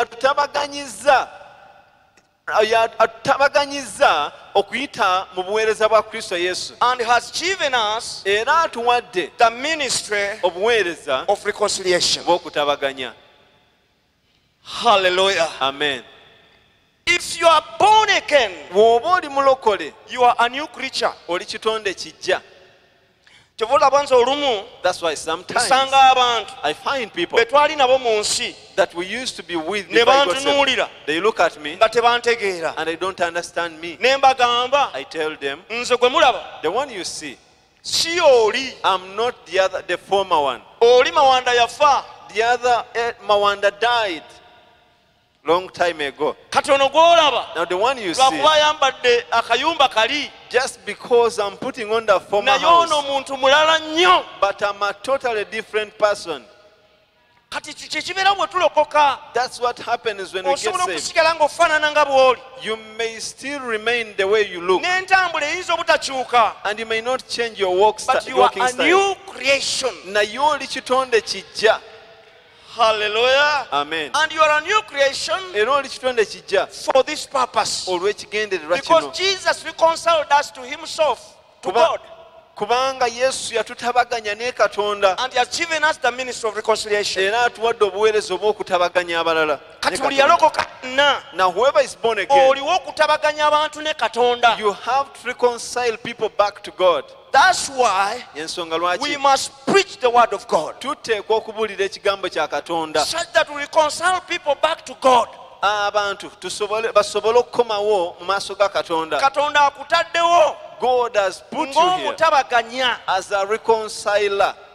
S1: atutabaganyizza okuyita mu buweereza bwa Kristo Yesu.
S2: And has given us
S1: Era atuwadde
S2: the ministry
S1: obuweereza
S2: of reconciliation.
S1: bw'okutabaganya.
S2: Hallelujah.
S1: Amen.
S2: If you are born again,
S1: Bw'oba oli mulokole,
S2: you are a new creature.
S1: oli kitonde kijja.
S2: Kyova olaba nti olumu
S1: That's why sometimes
S2: nsanga abantu
S1: I find people
S2: be twali nabo mu nsi
S1: that we used to be with
S2: ne
S1: before I got saved.
S2: bantunuulira
S1: They look at me
S2: nga tebantegeera.
S1: and they don't understand me.
S2: Ne mbagamba,
S1: I tell them,
S2: nze gwe mulaba
S1: the one you see,
S2: si oli.
S1: I'm not the former one.
S2: Oli Mawanda yafa.
S1: The other Mawanda died long time ago.
S2: Kati ono gw'olaba
S1: Now the one you see,
S2: lwakuba ayambadde akayumba kali,
S1: just because I'm putting on the former
S2: naye ono
S1: house,
S2: muntu mulala nnyo.
S1: but I'm a totally different person.
S2: Kati kyekibeera bwe tulokoka,
S1: That's what happens when we get
S2: osobola
S1: saved.
S2: okusigala ng'ofaanana nga bw'oli,
S1: You may still remain the way you look,
S2: n'entambula eyinza obutakyuka,
S1: and you may not change your walking
S2: but you are a
S1: style.
S2: new creation.
S1: Naye oli kitonde kijja.
S2: Hallelujah.
S1: Amen.
S2: And you are a new creation
S1: Era oli kitonde kijja
S2: for this purpose,
S1: olw'ekigendererwa
S2: because
S1: kino.
S2: Jesus reconciled us to himself, to God,
S1: Kubanga Yesu yatutabaganya ne Katonda,
S2: and he has given us the ministry of reconciliation.
S1: era atuwadde obuweereza obw'okutabaganya abalala.
S2: Kati buli yalokoka na
S1: Now whoever is born again,
S2: oliwo okutabaganya abantu ne Katonda.
S1: you have to reconcile people back to God.
S2: That's why
S1: Y'ensonga
S2: we
S1: lwaki
S2: must preach the word of God,
S1: tuteekwa okubuulira ekigambo kya Katonda.
S2: such that we reconcile people back to God.
S1: Abantu basobole okukomawo mu maaso ga Katonda.
S2: Katonda akutaddewo
S1: God has put you here
S2: ng'omutabaganya.
S1: as a reconciler.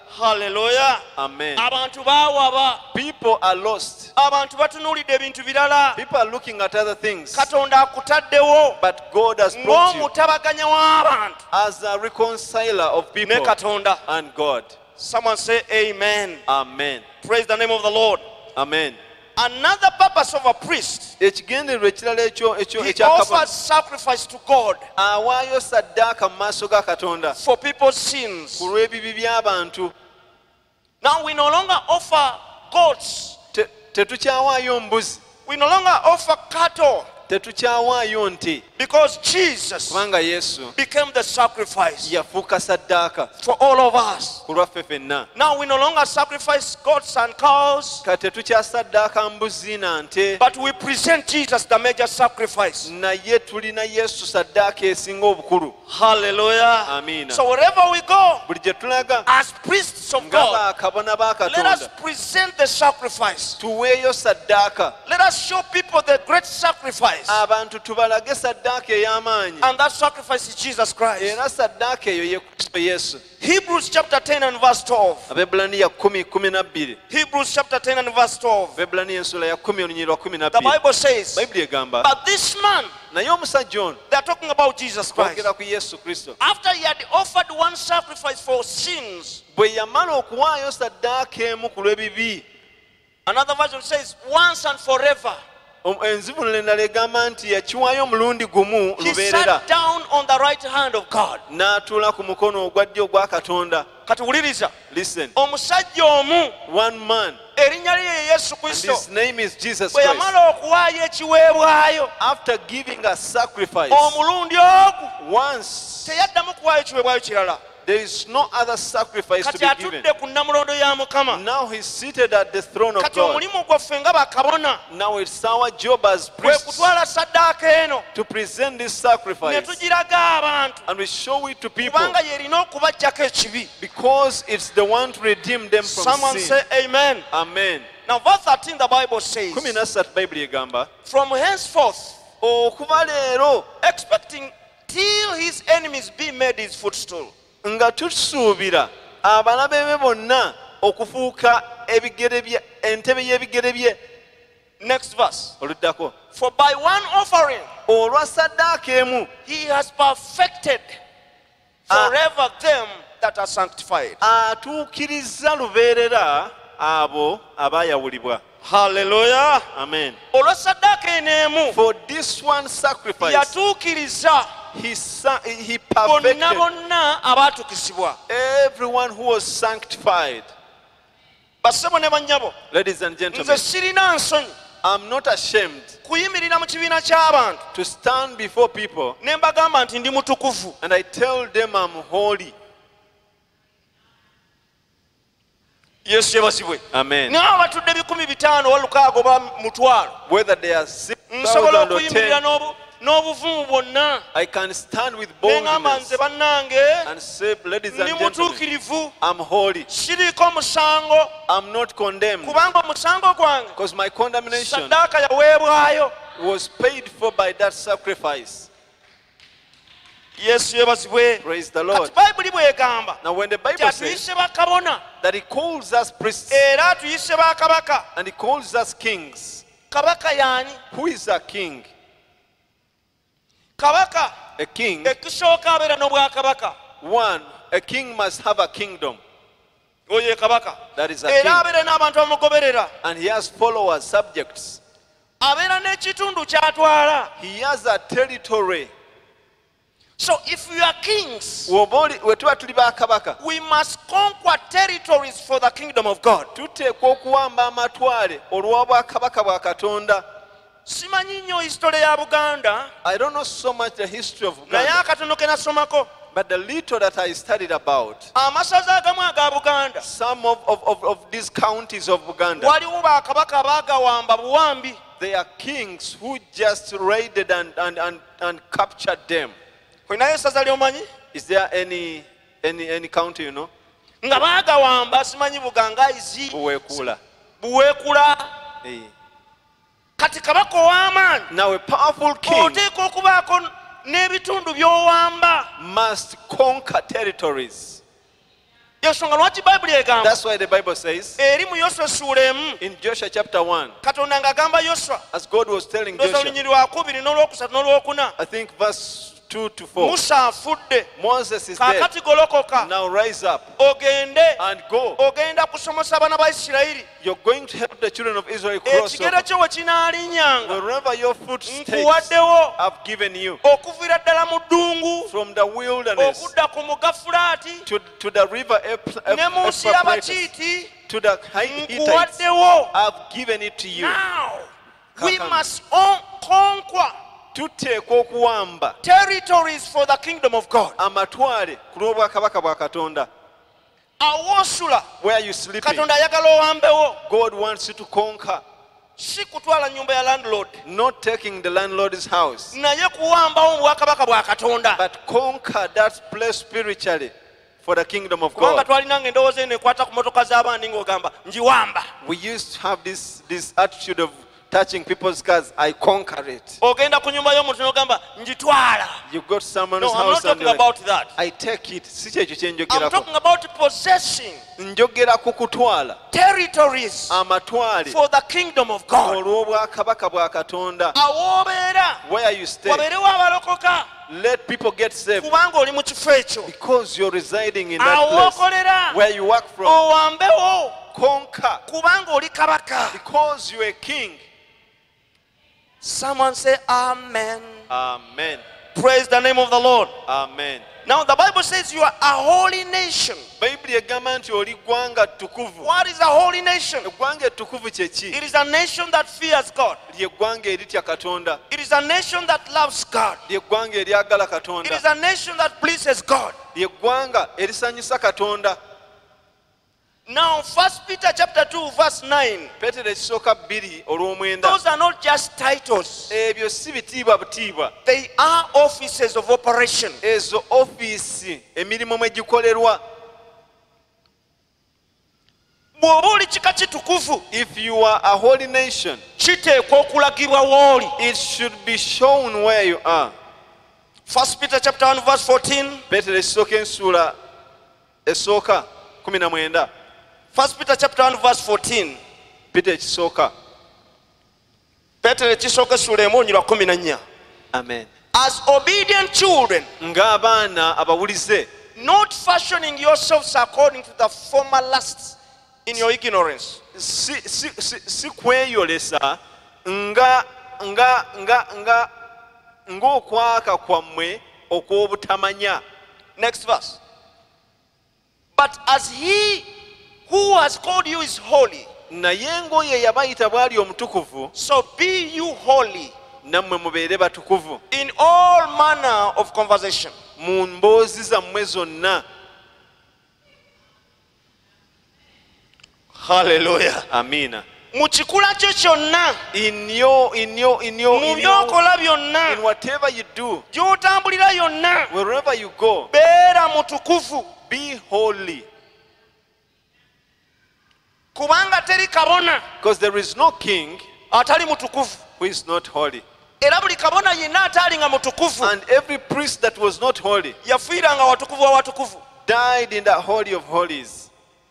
S2: Hallelujah.
S1: Amen.
S2: Abantu bawaba.
S1: People are lost.
S2: Abantu batunuulidde ebintu birala.
S1: People are looking at other things.
S2: Katonda akutaddewo
S1: But God has brought you
S2: ng'omutabaganya w'abantu
S1: as a reconciler of
S2: ne
S1: people
S2: Katonda.
S1: and God.
S2: Someone say amen.
S1: Amen.
S2: Praise the name of the Lord.
S1: Amen.
S2: Another purpose of a priest,
S1: Ekigendererwa ekirala
S2: he
S1: ekya
S2: offers
S1: kabona
S2: sacrifice to God
S1: awaayo saddaaka mu maaso ga Katonda
S2: for people's sins.
S1: ku lw'ebibi by'abantu.
S2: Now we no longer offer goats.
S1: Tetukyawaayo mbuzi,
S2: We no longer offer cattle
S1: tetukyawaayo nte,
S2: because Jesus
S1: kubanga Yesu
S2: became the sacrifice
S1: yafuuka saddaaka
S2: for all of us.
S1: ku lwaffe ffenna.
S2: Now we no longer sacrifice goats and cows,
S1: Ka tetukyasaddaaka mbuzi na nte,
S2: but we present Jesus the major sacrifice.
S1: naye tulina Yesu saddaaka esinga obukulu.
S2: Hallelujah.
S1: Amiina.
S2: So wherever we go,
S1: Buli gye tulaga
S2: as priests of
S1: nga
S2: God,
S1: bakabona ba
S2: let us
S1: Katonda
S2: present the sacrifice.
S1: tuweeyo saddaaka,
S2: Let us show people the great sacrifice.
S1: abantu tubalage saddaaka ey'amaanyi,
S2: And that sacrifice is Jesus Christ.
S1: era saddaaka eyo ye Kristo Yesu.
S2: Hebrews chapter 10 and verse 12.
S1: Abaebbulaniya 10:12.
S2: Hebrews chapter 10 and verse 12.
S1: Abaebbulaniya ensula ya 10 olunyiriri lwa
S2: The
S1: 12.
S2: Bible says,
S1: Bayibuli egamba
S2: but this man,
S1: naye omusajja ono
S2: they are talking about Jesus Christ,
S1: kwogera ku Yesu Kristo,
S2: after he had offered one sacrifice for sins,
S1: bwe yamala okuwaayo saddaaka emu ku lw'ebibi.
S2: another version says, once and forever,
S1: Enzivunula endala egamba nti yakiwaayo omulundi gumu
S2: he
S1: lubeerera,
S2: sat down on the right hand of God.
S1: n'atuula ku mukono ogwa ddyo ogwa Katonda.
S2: Katuwuliriza,
S1: Listen,
S2: omusajja omu
S1: one man,
S2: erinnya lye ye Yesu
S1: and
S2: Kristo,
S1: his name is Jesus
S2: bwe
S1: Christ.
S2: yamala okuwaayo ekiweebwayo
S1: After giving a sacrifice
S2: omulundi ogwo,
S1: once,
S2: teyaddamu kuwaayo kiweebwayo kirala.
S1: there is no other sacrifice to
S2: Kati
S1: be given.
S2: atudde ku nnamulondo ya Mukama.
S1: Now he's seated at the throne of
S2: Kati
S1: God.
S2: omulimu gwaffe nga bakabona
S1: Now it's our job as
S2: kwe
S1: priests
S2: kutwala saddaaka eno
S1: to present this
S2: ne
S1: sacrifice,
S2: tugiraga abantu,
S1: and we show it to people
S2: kubanga yerina okubaggyako ekibi.
S1: because it's the one to redeem them from
S2: Someone
S1: sin.
S2: say amen.
S1: Amen.
S2: Now verse 13 the Bible says,
S1: 13 Bayibuli egamba,
S2: from henceforth
S1: okuva leero
S2: expecting till his enemies be made his footstool.
S1: nga tusuubira abalabe be bonna okufuuka ebigere bye, entebe y'ebigere bye.
S2: Next verse.
S1: Oluddako,
S2: For by one offering
S1: olwa saddaaka emu
S2: he has perfected forever them that are sanctified.
S1: atuukiriza lubeerera abo abaayawulibwa.
S2: Hallelujah.
S1: Amen.
S2: Olwa saddaaka eno emu
S1: For this one sacrifice,
S2: yatuukiriza
S1: he perfected
S2: bonna bonna abaatukizibwa.
S1: everyone who was sanctified.
S2: Bassebo ne bannyabo,
S1: Ladies and
S2: nze
S1: gentlemen,
S2: sirina nsonyi
S1: I'm not ashamed
S2: kuyimirira mu kibiina ky'abantu
S1: to stand before people
S2: ne mbagamba nti ndi mutukuvu.
S1: and I tell them I'm holy.
S2: Yesu yebazibwe.
S1: Amen.
S2: Naye abatudde 500 oba 600 oba mutwalo,
S1: Whether they are
S2: nsobola
S1: 6,000 or
S2: okuyimirira
S1: 10,
S2: n'obuvumu bwonna
S1: I can stand with
S2: ne ŋŋamba
S1: boldness
S2: nze bannange
S1: and say, ladies
S2: ndi
S1: and gentlemen,
S2: mutuukirivu,
S1: I'm holy.
S2: siriiko musango,
S1: I'm not condemned
S2: kubanga omusango gwange
S1: because my condemnation
S2: saddaaka yaweebwayo.
S1: was paid for by that sacrifice.
S2: Yesu yebazibwe.
S1: Praise the
S2: Kati
S1: Lord.
S2: bayibuli bw'egamba
S1: Now when the
S2: nti
S1: Bible says
S2: atuyise bakabona
S1: that he calls us priests
S2: era atuyise bakabaka.
S1: and he calls us kings,
S2: Kabaka y'ani?
S1: who is a king?
S2: Kabaka
S1: A king,
S2: ekisooka abeera n'obwakabaka.
S1: one, a king must have a kingdom.
S2: Oyo ye kabaka.
S1: That is a
S2: Era
S1: king.
S2: abeera n'abantu abamugoberera.
S1: And he has followers, subjects.
S2: Abeera n'ekitundu ky'atwala.
S1: He has a territory.
S2: So if we are kings,
S1: We tuba tuli bakabaka,
S2: we must conquer territories for the kingdom of God.
S1: tuteekwa okuwamba amatwale olw'obwakabaka bwa Katonda.
S2: Simanyi nnyo history ya Buganda,
S1: I don't know so much the history of
S2: naye
S1: Uganda,
S2: akatono ke nasomako,
S1: but the little that I studied about,
S2: amasaza agamu aga Buganda
S1: some of these counties of Uganda,
S2: waliwo bakabaka baagawamba buwambi.
S1: they are kings who just raided and captured them.
S2: Olinayo essaza ly'omanyi?
S1: Is there any county you know?
S2: Nga baagawamba, simanyi Bugangaizi,
S1: Buweekula.
S2: Buweekula.
S1: Eh.
S2: Kati kabaka ow'amaanyi
S1: Now a powerful king
S2: oteeka okubaako n'ebitundu by'owamba.
S1: must conquer territories.
S2: yensonga lwaki bayibuli egamba
S1: That's why the Bible says
S2: eri mu yoswa ssuula emu
S1: in Joshua chapter 1,
S2: katonda ng'agamba yoswa
S1: as God was telling
S2: ndooza
S1: Joshua,
S2: olunyiri lwakubiri n'olwokusatu n'olwokuna
S1: I think verse 2 to 4,
S2: musa afudde
S1: Moses is dead.
S2: kaakati golokoka
S1: Now rise up
S2: ogende
S1: and go.
S2: ogenda kusomesa abaana ba isirayiri
S1: You're going to help the children of Israel cross
S2: ekigere
S1: over.
S2: kyo we kinaalinnyanga
S1: Wherever your foot takes,
S2: nkuwaddewo
S1: I've given you.
S2: okuviira ddala mu ddungu
S1: From the wilderness
S2: okudda ku mugga fulaati
S1: to the river
S2: ne mu nsi
S1: Euphrates,
S2: y'abakiiti
S1: to the Hittites,
S2: nkuwaddewo.
S1: I've given it to you.
S2: Now we
S1: Kakano.
S2: must conquer
S1: Tuteekwa okuwamba
S2: territories for the kingdom of God.
S1: amatwale ku lw'obwakabaka bwa Katonda.
S2: Awoosula
S1: Where are you sleeping?
S2: katonda ayagala owambewo
S1: God wants you to conquer,
S2: si kutwala nyumba ya landlord
S1: not taking the landlord's house,
S2: naye kuwambawo mu bwakabaka bwa katonda
S1: but conquer that place spiritually for the kingdom of
S2: kubanga
S1: God.
S2: twalinanga endowooza eno ekwata ku motoka z'abandi ng'ogamba ngiwamba
S1: We used to have this attitude of touching people's cars. I conquer it.
S2: ogenda ku nyumba y'omuntu n'ogamba ngitwala.
S1: You go to someone's
S2: No, I'm not
S1: house and
S2: talking
S1: you're like,
S2: about that.
S1: I take it. Si kyekyo kye
S2: I'm
S1: njogerako.
S2: talking about possessing
S1: Njogera ku kutwala
S2: territories
S1: amatwale
S2: for the kingdom of God.
S1: olw'obwakabaka bwa Katonda.
S2: Awoobeera
S1: Where you stay,
S2: wabeerewo abalokoka
S1: let people get saved
S2: kubanga oli mu kifo ekyo.
S1: because you're residing in that place.
S2: Awookolera
S1: Where you work from,
S2: owambewo
S1: conquer
S2: kubanga oli kabaka.
S1: because you're a king.
S2: Someone say amen.
S1: Amen.
S2: Praise the name of the Lord.
S1: Amen.
S2: Now the Bible says you are a holy nation.
S1: Bayibuli egamba nti oli ggwanga ttukuvu.
S2: What is a holy nation?
S1: Eggwanga ettukuvu kye ki?
S2: It is a nation that fears God.
S1: Lye ggwanga eritya Katonda.
S2: It is a nation that loves God.
S1: Lye ggwanga eryagala
S2: It
S1: Katonda.
S2: is a nation that pleases God.
S1: Lye ggwanga erisanyusa Katonda.
S2: Now 1 Peter chapter 2 verse 9.
S1: Peetero ekisooka 2 olw'omwenda.
S2: Those are not just titles.
S1: Ebyo si bitiibwa butiibwa.
S2: They are offices of operation.
S1: Ezo ofiisi emirimu mwe gikolerwa.
S2: Bw'oba oli kika kitukuvu
S1: If you are a holy nation,
S2: kiteekwa okulagibwa w'oli.
S1: it should be shown where you are.
S2: 1 Peter chapter 1 verse 14.
S1: Peetero ekisooka ensuula esooka 19.
S2: 1 Peter chapter 1 verse 14.
S1: Peter ekisooka.
S2: Petero ekisooka essula emu onyirwa 14.
S1: Amen.
S2: As obedient children,
S1: Ng'abaana abawulize,
S2: not fashioning yourselves according to the former lusts in your ignorance.
S1: si kweyolesa ng'okwaka kwammwe okw'obutamanya.
S2: Next verse. But as he who has called you is holy,
S1: Naye ng'oyo eyabayita bw'ali omutukuvu,
S2: so be you holy
S1: nammwe mubeere batukuvu
S2: in all manner of conversation.
S1: mu mboozi zammwe zonna.
S2: Hallelujah.
S1: Amiina.
S2: Mu kikula kyo kyonna, mu byokola byonna,
S1: in whatever you do,
S2: gy'otambulira yonna,
S1: wherever you go,
S2: beera mutukuvu.
S1: be holy.
S2: Kubanga teri kabona
S1: Because there is no king
S2: atali mutukuvu.
S1: who is not holy.
S2: Era buli kabona yenna ataali nga mutukuvu
S1: And every priest that was not holy
S2: yafiiranga watukuvu wa watukuvu.
S1: died in the holy of holies.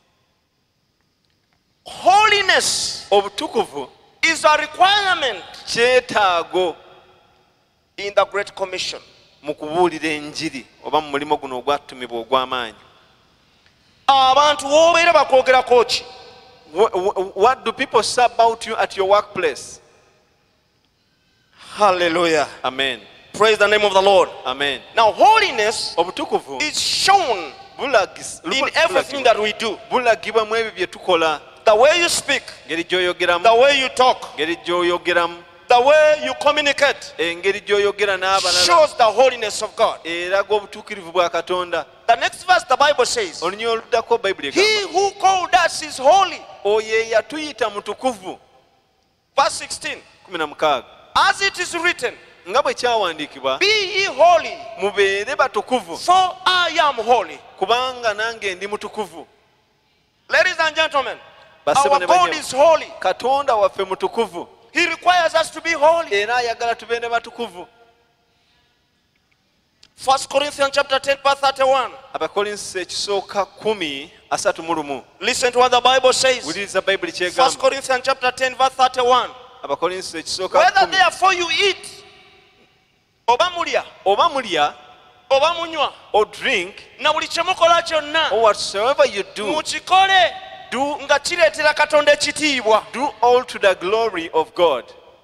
S2: Holiness
S1: Obutukuvu
S2: is a requirement
S1: kyetaago
S2: in the Great Commission.
S1: mu kubuulira enjiri oba mu mulimo guno ogwatumibwa ogw'amaanyi.
S2: Abantu w'obeera bakwogerako ki?
S1: What do people say about you at your workplace?
S2: Hallelujah.
S1: Amen.
S2: Praise the name of the Lord.
S1: Amen.
S2: Now holiness
S1: Obutukuvu
S2: is shown in everything that we do.
S1: bulagibwa mu ebyo bye tukola.
S2: The way you speak,
S1: Engeri gy'oyogeramu,
S2: the way you talk,
S1: engeri gy'oyogeramu,
S2: the way you communicate
S1: engeri gy'oyogera n'abalala
S2: shows the holiness of God.
S1: eraga obutuukirivu bwa Katonda.
S2: The next verse the Bible says,
S1: Olunya oluddako Bayibuli
S2: he
S1: egamba,
S2: who called us is holy.
S1: oyo eyatuyita mutukuvu.
S2: Verse 16.
S1: 16.
S2: As it is written,
S1: Nga bwe kyawandiikibwa,
S2: be ye holy,
S1: mubeere batukuvu
S2: for I am holy.
S1: kubanga nange ndi mutukuvu.
S2: Ladies and gentlemen,
S1: Basebo
S2: our
S1: ne
S2: God
S1: banyabo.
S2: is holy.
S1: Katonda waffe mutukuvu
S2: He requires us to be holy.
S1: era ayagala tubeere batukuvu.
S2: 1 Corinthians chapter 10 verse 31.
S1: Abakolinsi ekisooka 10 asatu mu lumu.
S2: Listen to what the Bible says.
S1: Wuliriza Bayibuli
S2: 1
S1: kyegamba.
S2: Corinthians chapter 10 verse 31.
S1: Abakolinso ekisooka
S2: Whether
S1: 10.
S2: therefore you eat, oba mulya,
S1: Oba mulya
S2: oba munywa,
S1: or drink,
S2: na buli kye mukola kyonna,
S1: or whatsoever you do,
S2: mukikole
S1: do
S2: nga kireetera Katonda ekitiibwa.
S1: all to the glory of God.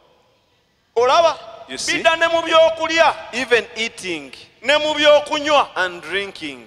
S2: Olaba,
S1: You see?
S2: bidda ne mu byokulya
S1: Even eating
S2: ne mu byokunywa.
S1: and drinking.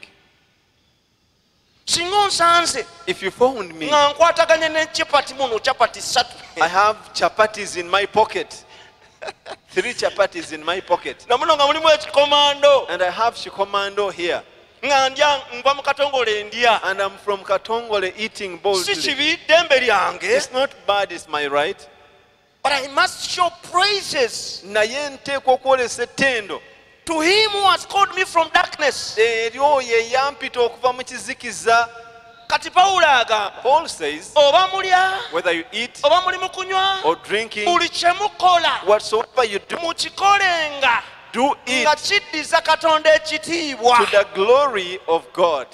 S2: Singa onsanze
S1: If you found me,
S2: nga nkwataganye ne chapati muno chapati 3.
S1: I have chapatis in my pocket. 3 chapatis in my pocket.
S2: Namuno nga mulimu ekikomando.
S1: And I have shikomando here.
S2: Nga ndya nva mu katongole ndya.
S1: And I'm from Katongole eating
S2: Si
S1: boldly.
S2: kibi ddembe lyange.
S1: It's not bad, it's my right.
S2: But I must show praises
S1: Naye nteekwa okwolesa ettendo
S2: to him who has called me from darkness.
S1: eri oyo eyampita okuva mu kizikiza.
S2: Kati Pawulo agamba,
S1: Paul says,
S2: oba mulya,
S1: whether you eat
S2: oba muli mu kunywa,
S1: or drinking,
S2: buli kye mukola
S1: whatsoever you do,
S2: mukikolenga
S1: do it
S2: nga kiddiza Katonda ekitiibwa.
S1: to the glory of God.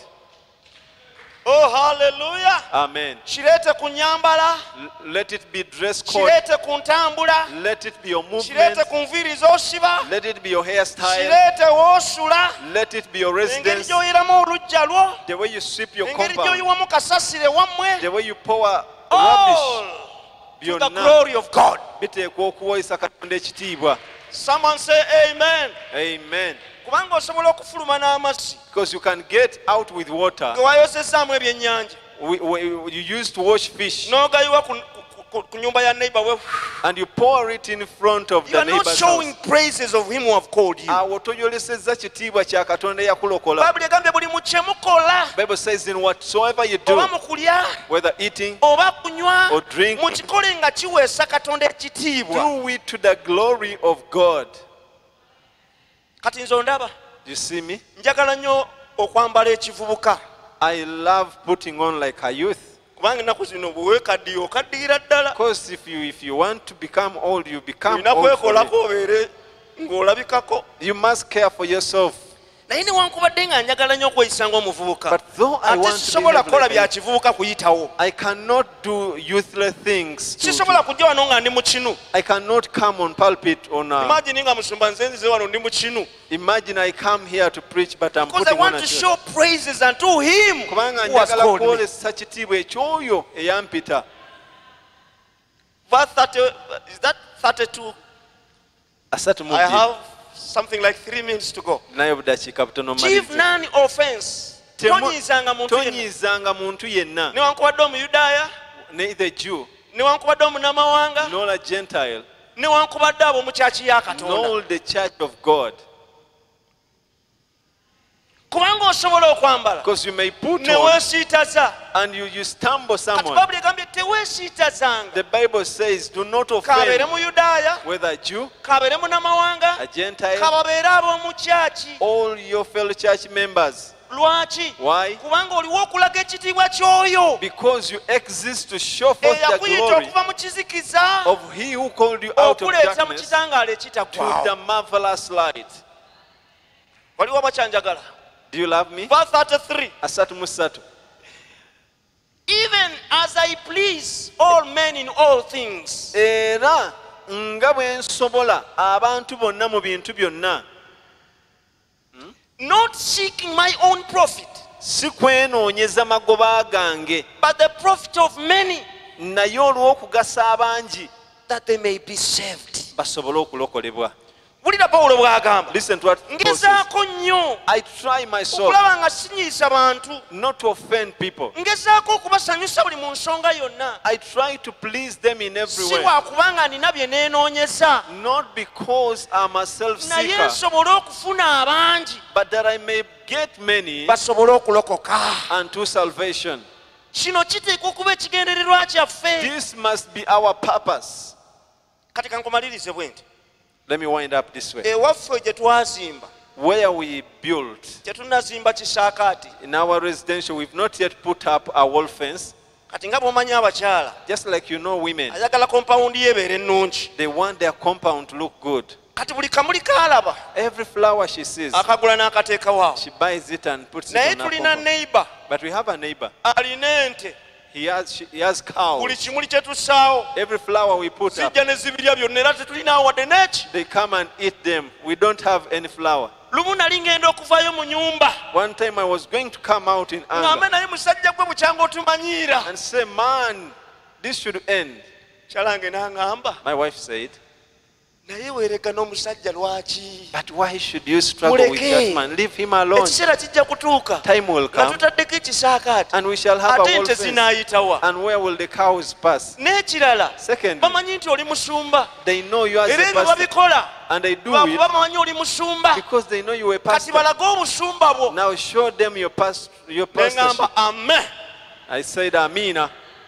S2: Oh, hallelujah.
S1: Amen.
S2: Kireete ku nnyambala,
S1: Let it be dress code.
S2: kireete ku ntambula,
S1: Let it be your movement.
S2: kireete ku nviiri z'osiba,
S1: Let it be your hairstyle.
S2: kireete w'osula,
S1: Let it be your
S2: engeri
S1: residence.
S2: gy'oyiramu oluggya lwo,
S1: The way you sweep your
S2: engeri
S1: compound.
S2: gy'oyiwamu kasasire wammwe.
S1: The way you pour
S2: All
S1: rubbish.
S2: to the
S1: Byonna
S2: glory of God.
S1: biteekwa okuwoyesa Katonda ekitiibwa.
S2: Someone say amen.
S1: Amen.
S2: Kubanga osobola okufuluma n'amazzi
S1: Because you can get out with water.
S2: ge wayozezaamu ebyennyanja
S1: You used to wash fish.
S2: n'ogayiwa ku nnyumba ya neighbor we.
S1: And you pour it in front of
S2: You
S1: the
S2: are not
S1: neighbor's
S2: showing
S1: house.
S2: praises of him who have called you.
S1: Awo toyolesezza kitiibwa kya Katonda eyakulokola.
S2: Bayibuli egambye buli mu kye mukola,
S1: Bible says in whatsoever you do,
S2: oba mu kulya
S1: whether eating,
S2: oba kunywa,
S1: or drink,
S2: mukikole nga kiweesa Katonda ekitiibwa.
S1: do it to the glory of God.
S2: Kati nze ondaba,
S1: You see me?
S2: njagala nnyo okwambala ekivubuka.
S1: I love putting on like a youth.
S2: Kubanga ennaku zino bwe weekaddiye okaddiira ddala.
S1: Because if you want to become old, you become
S2: Olina
S1: old for
S2: kwekolako
S1: it.
S2: obeere ng'olabikako.
S1: You must care for yourself.
S2: Naye newankubadde nga njagala nnyo okweyisa ng'omuvubuka,
S1: But though I
S2: ate
S1: want to
S2: sisobola
S1: behave
S2: kukola
S1: like
S2: bya
S1: a youth,
S2: kivubuka kuyitawo.
S1: I cannot do youthless things.
S2: Sisobola kujja wano nga ndi mu kinu.
S1: I cannot come on pulpit on
S2: Imagine nga musumba nze nzize wano ndi mu kinu.
S1: imagine I come here to preach, but I'm
S2: Because I
S1: putting on
S2: want
S1: a
S2: to
S1: shirt.
S2: show praises unto him
S1: Kubanga
S2: who has
S1: njagala
S2: called me.
S1: kwolesa kitiibwa ekyoyo eyampita.
S2: Verse 30, is that 32?
S1: Asatu mu
S2: I
S1: bbiri.
S2: have something like 3 minutes to go.
S1: Naye budakiika butono
S2: Give
S1: malirize.
S2: none offense. Tonyiizanga muntu yenna.
S1: Tonyiizanga muntu yenna,
S2: Newankubadde Omuyudaaya,
S1: neither Jew
S2: newankubadde Omunnamawanga,
S1: nor a Gentile,
S2: newankubadde abo mu kyaki ya Katonda.
S1: nor the church of God.
S2: Kubanga osobola okwambala
S1: Because you may put
S2: ne
S1: on
S2: weesiitaza.
S1: and you stumble
S2: Kati
S1: someone.
S2: Bayibuli egambye teweesiitazanga.
S1: The Bible says, do not
S2: Kabeere
S1: offend
S2: Muyudaaya,
S1: whether a Jew,
S2: kabeere Munnamawanga,
S1: a Gentile,
S2: kababeere ab'omu kyaki.
S1: all your fellow church members.
S2: Lwaki?
S1: Why?
S2: Kubanga oliwo okulaga ekitiibwa ky'oyo
S1: Because you exist to show forth the
S2: eyakuyita
S1: glory
S2: okuva mu kizikiza
S1: of He who called you out of
S2: okuleeta mu
S1: darkness
S2: kitangaala
S1: to
S2: ekitaggwaawo.
S1: the marvelous light.
S2: Waliwo abakyanjagala.
S1: Do you love me?
S2: Verse 33.
S1: Asatu mu ssatu.
S2: Even as I please all men in all things.
S1: Era nga bwe nsobola abantu bonna mu bintu byonna,
S2: Not seeking my own profit,
S1: si kwenoonyeza magoba gange,
S2: but the profit of many,
S1: naye olw'okugasa abangi
S2: that they may be saved.
S1: basobole okulokolebwa.
S2: Wulira Pawulo bw'agamba.
S1: Listen to what Paul says.
S2: Ngezaako nnyo
S1: I try myself
S2: okulaba nga sinyiisa bantu.
S1: not to offend people.
S2: Ngezaako okubasanyusa buli mu nsonga yonna.
S1: I try to please them in every
S2: Si
S1: way.
S2: lwa kubanga nina bye neenoonyeza,
S1: Not because I'm a
S2: naye
S1: self-seeker,
S2: nsobole okufuna abangi
S1: but that I may get many
S2: basobole okulokoka.
S1: unto salvation.
S2: Kino kiteekwa okuba ekigendererwa kyaffe.
S1: This must be our purpose.
S2: Kati kankumalirize bwe nti.
S1: Let me wind up this way.
S2: Ewaffe gye twazimba,
S1: Where we built,
S2: tetunnazimba kisaakaati.
S1: in our residential, we've not yet put up a wall fence.
S2: Kati nga bw'omanyi abakyala,
S1: Just like you know women,
S2: ayagala kompawundi ye ebeere ennungi.
S1: they want their compound to look good.
S2: kati buli kamuli kaalaba
S1: Every flower she sees,
S2: akagula n'akateeka waawo.
S1: she buys it and puts it
S2: Naye
S1: on her
S2: tulina
S1: compound.
S2: neighbor
S1: But we have a neighbor.
S2: alina ente.
S1: He has
S2: Buli
S1: cows.
S2: kimuli kye tussaawo
S1: Every flower we put up,
S2: zijja ne zibirya byonna era tetulinawo wadde n'eki.
S1: they come and eat them. We don't have any flower.
S2: Lumu nali ngenda okuvaayo mu nyumba
S1: One time I was going to come out in
S2: ng'ambe
S1: anger
S2: naye musajja gwe bukyanga otumanyiira.
S1: and say, man, this should end.
S2: Kyalange n'aŋŋamba
S1: My wife said,
S2: naye weereka n'omusajja lwaki?
S1: but why should you struggle with that man? Leave him alone.
S2: Ekiseera kijja kutuuka
S1: Time will
S2: nga
S1: come
S2: tutaddeko ekisaakaati
S1: and we shall have a
S2: ate
S1: whole
S2: ente
S1: fence.
S2: zinaayitawa.
S1: And where will the cows pass?
S2: N'ekirala
S1: Secondly,
S2: bamanyi nti oli musumba
S1: they know you as
S2: era
S1: a
S2: ebyo
S1: pastor
S2: babikola
S1: and they do
S2: lwakuba
S1: it
S2: bamanyi oli musumba.
S1: because they know you were a
S2: Kati
S1: pastor.
S2: balage obusumba bwo.
S1: Now show them your
S2: Ne
S1: pastorship.
S2: ŋŋamba amen.
S1: I said, Amina.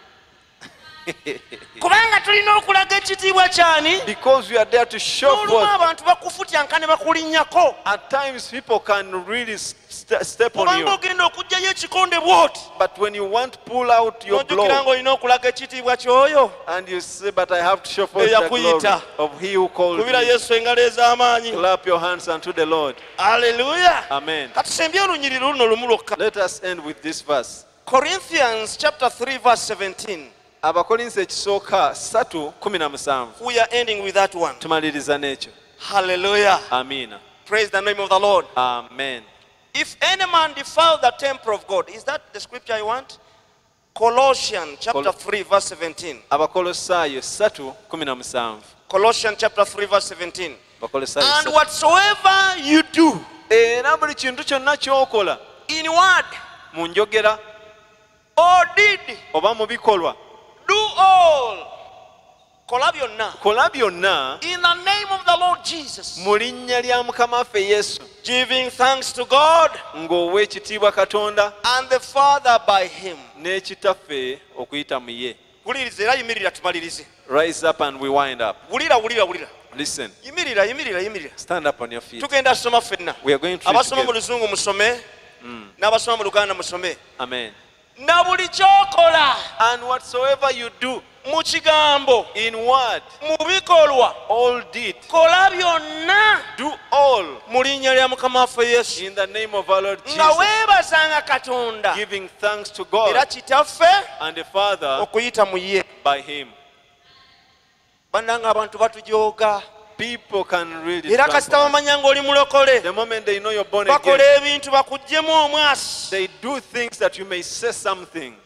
S2: Kubanga tulina okulaga ekitiibwa kyani.
S1: Because we are there to show
S2: N'olumu
S1: forth.
S2: abantu bakufutyanga ne bakulinnyako.
S1: At times people can really step on
S2: Kubanga
S1: you.
S2: ogenda okuggyayo ekikonde bw'oti.
S1: But when you want to pull out your
S2: N'ojjukira
S1: blow
S2: ng'olina okulaga ekitiibwa ky'oyo.
S1: and you say, but I have to show forth the glory
S2: Eyakuyita.
S1: of he who called
S2: Kubira
S1: me.
S2: Yesu engalo ez'amaanyi.
S1: Clap your hands unto the Lord.
S2: Haleluya.
S1: Amen.
S2: Katusembye olunyiriri luno lumu lwokka.
S1: Let us end with this verse.
S2: Corinthians chapter 3 verse 17.
S1: Abakolinsi ekisooka 3:17.
S2: We are ending with that one.
S1: Tumaliriza n'ekyo.
S2: Hallelujah.
S1: Amina.
S2: Praise the name of the Lord.
S1: Amen.
S2: If any man defile the temple of God, is that the scripture I want? Colossians chapter 3 verse 17.
S1: Abakolosaayo 3:17.
S2: Colossians chapter 3 verse 17.
S1: Abakolosaayo
S2: And
S1: 3.
S2: whatsoever you do
S1: Era buli kintu kyonna ky'okola
S2: in word
S1: mu njogera
S2: or deed,
S1: oba mu bikolwa,
S2: do all. Kola byonna.
S1: kola byonna
S2: In the name of the Lord Jesus.
S1: mu linnya lya Mukama waffe Yesu,
S2: Giving thanks to God
S1: ng'owa ekitiibwa Katonda
S2: and the Father by him.
S1: n'ekitaffe okuyita mu ye.
S2: Wuliriza era yimirira tumalirize.
S1: Rise up and we wind up.
S2: Wulira.
S1: Listen,
S2: Yimirira.
S1: stand up on your feet.
S2: Tugenda kusoma ffenna.
S1: We are going to read
S2: Abasoma mu
S1: together.
S2: Luzungu musome. N'abasoma mu Luganda musome.
S1: Amen.
S2: Na buli ky'okola
S1: And whatsoever you do
S2: mu kigambo,
S1: in word,
S2: mu bikolwa,
S1: all deed,
S2: kola byonna
S1: do all
S2: mu linnya lya Mukama waffe Yesu.
S1: in the name of our Lord
S2: Nga
S1: Jesus,
S2: weebazanga Katonda
S1: giving thanks to
S2: era
S1: God
S2: kitaffe
S1: and the Father
S2: okuyita mu ye.
S1: by him.
S2: Bannanga abantu batujooga.
S1: People can really
S2: Era
S1: trample
S2: kasita
S1: on.
S2: bamanya ng'oli mulokole.
S1: The moment they know you're born
S2: Bakola
S1: again,
S2: ebintu bakuggyemu omwasi.
S1: they do things that you may say something.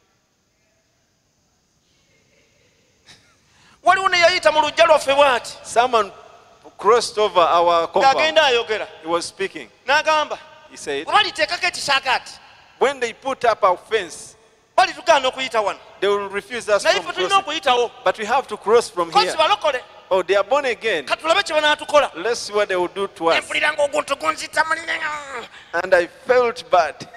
S2: Waliwo ne yayita mu luggya lwaffe bw'ati.
S1: Someone crossed over our compound.
S2: Ng'agenda ayogera.
S1: He was speaking.
S2: N'agamba,
S1: He said,
S2: bwe baliteekako ekisaakaati,
S1: when they put up our fence,
S2: balitugaana okuyita wano.
S1: they will refuse us
S2: Naye
S1: from
S2: ffe tulina
S1: crossing.
S2: okuyitawo.
S1: But we have to cross from here.
S2: Kozi balokole.
S1: Oh, they are born again.
S2: Katulabe kye banaatukola.
S1: Let's see what they will do to us.
S2: Empulira ng'oguntu gunzita mu linnya.
S1: And I felt bad.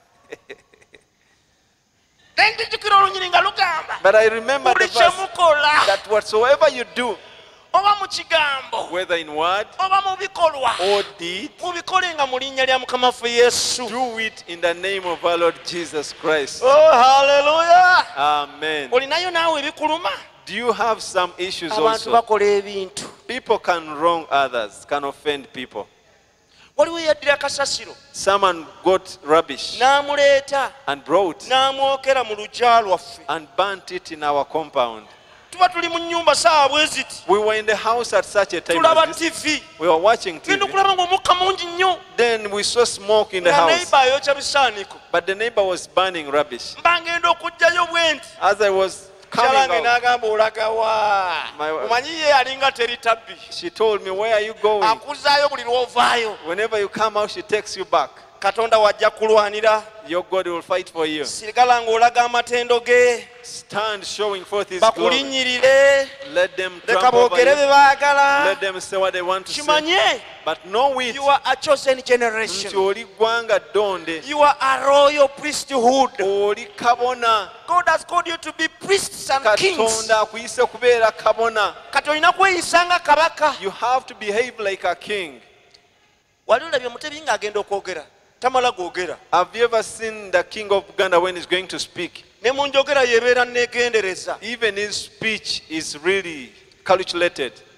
S2: Ne njijjukira olunyiri nga lugamba.
S1: But I remember the
S2: Buli kye
S1: verse
S2: mukola,
S1: that whatsoever you do,
S2: oba mu kigambo,
S1: whether in word
S2: oba mu bikolwa,
S1: or deed,
S2: mubikolenga mu linnya lya Mukama waffe Yesu.
S1: do it in the name of our Lord Jesus Christ.
S2: Oh, haleluya.
S1: Amen.
S2: Olinayo naawe ebikuluma?
S1: Do you have some issues
S2: Abantu
S1: also?
S2: bakola ebintu.
S1: People can wrong others, can offend people.
S2: Waliwo eyaddira kasasiro
S1: Someone got rubbish
S2: n'amuleeta
S1: and brought
S2: n'amwokera mu luggya lwaffe.
S1: and burnt it in our compound.
S2: Tuba tuli mu nnyumba saawa bwe ziti.
S1: We were in the house at such a time
S2: Tulaba
S1: as this.
S2: TV.
S1: We were watching
S2: Genda
S1: TV.
S2: okulaba ng'omukka mungi nnyo.
S1: Then we saw smoke in the
S2: Nga
S1: house.
S2: neighbor ayokya bisaaniko.
S1: But the neighbor was burning rubbish.
S2: Mba ngenda okuggyayo bwe nti.
S1: As I was
S2: Kyalange
S1: coming out,
S2: n'agamba olaga wa.
S1: My-
S2: Omanyi ye alinga teri tabbi.
S1: she told me, where are you going?
S2: Akuzaayo buli lw'ovaayo.
S1: Whenever you come out, she takes you back.
S2: Katonda wajja kulwanira.
S1: Your God will fight for you.
S2: Sigala ng'olaga amatendo ge.
S1: Stand showing forth his glory.
S2: Bakulinnyirire.
S1: Let them
S2: Leka
S1: trample over
S2: boogere
S1: you.
S2: bye baagala.
S1: Let them say what they want to say.
S2: Kimanye,
S1: But know it,
S2: you are a chosen
S1: nti
S2: generation.
S1: oli ggwanga ddonde,
S2: You are a royal priesthood.
S1: oli kabona.
S2: God has called you to be priests and kings.
S1: Katonda akuyise kubeera kabona.
S2: Kati olina kweyisa nga kabaka.
S1: You have to behave like a king.
S2: Wali olabye Mutebi ng'agenda okwogera. Tamala gwogera.
S1: Have you ever seen the king of Uganda when he's going to speak?
S2: Ne mu njogera yeebeera neegendereza.
S1: Even his speech is really calculated.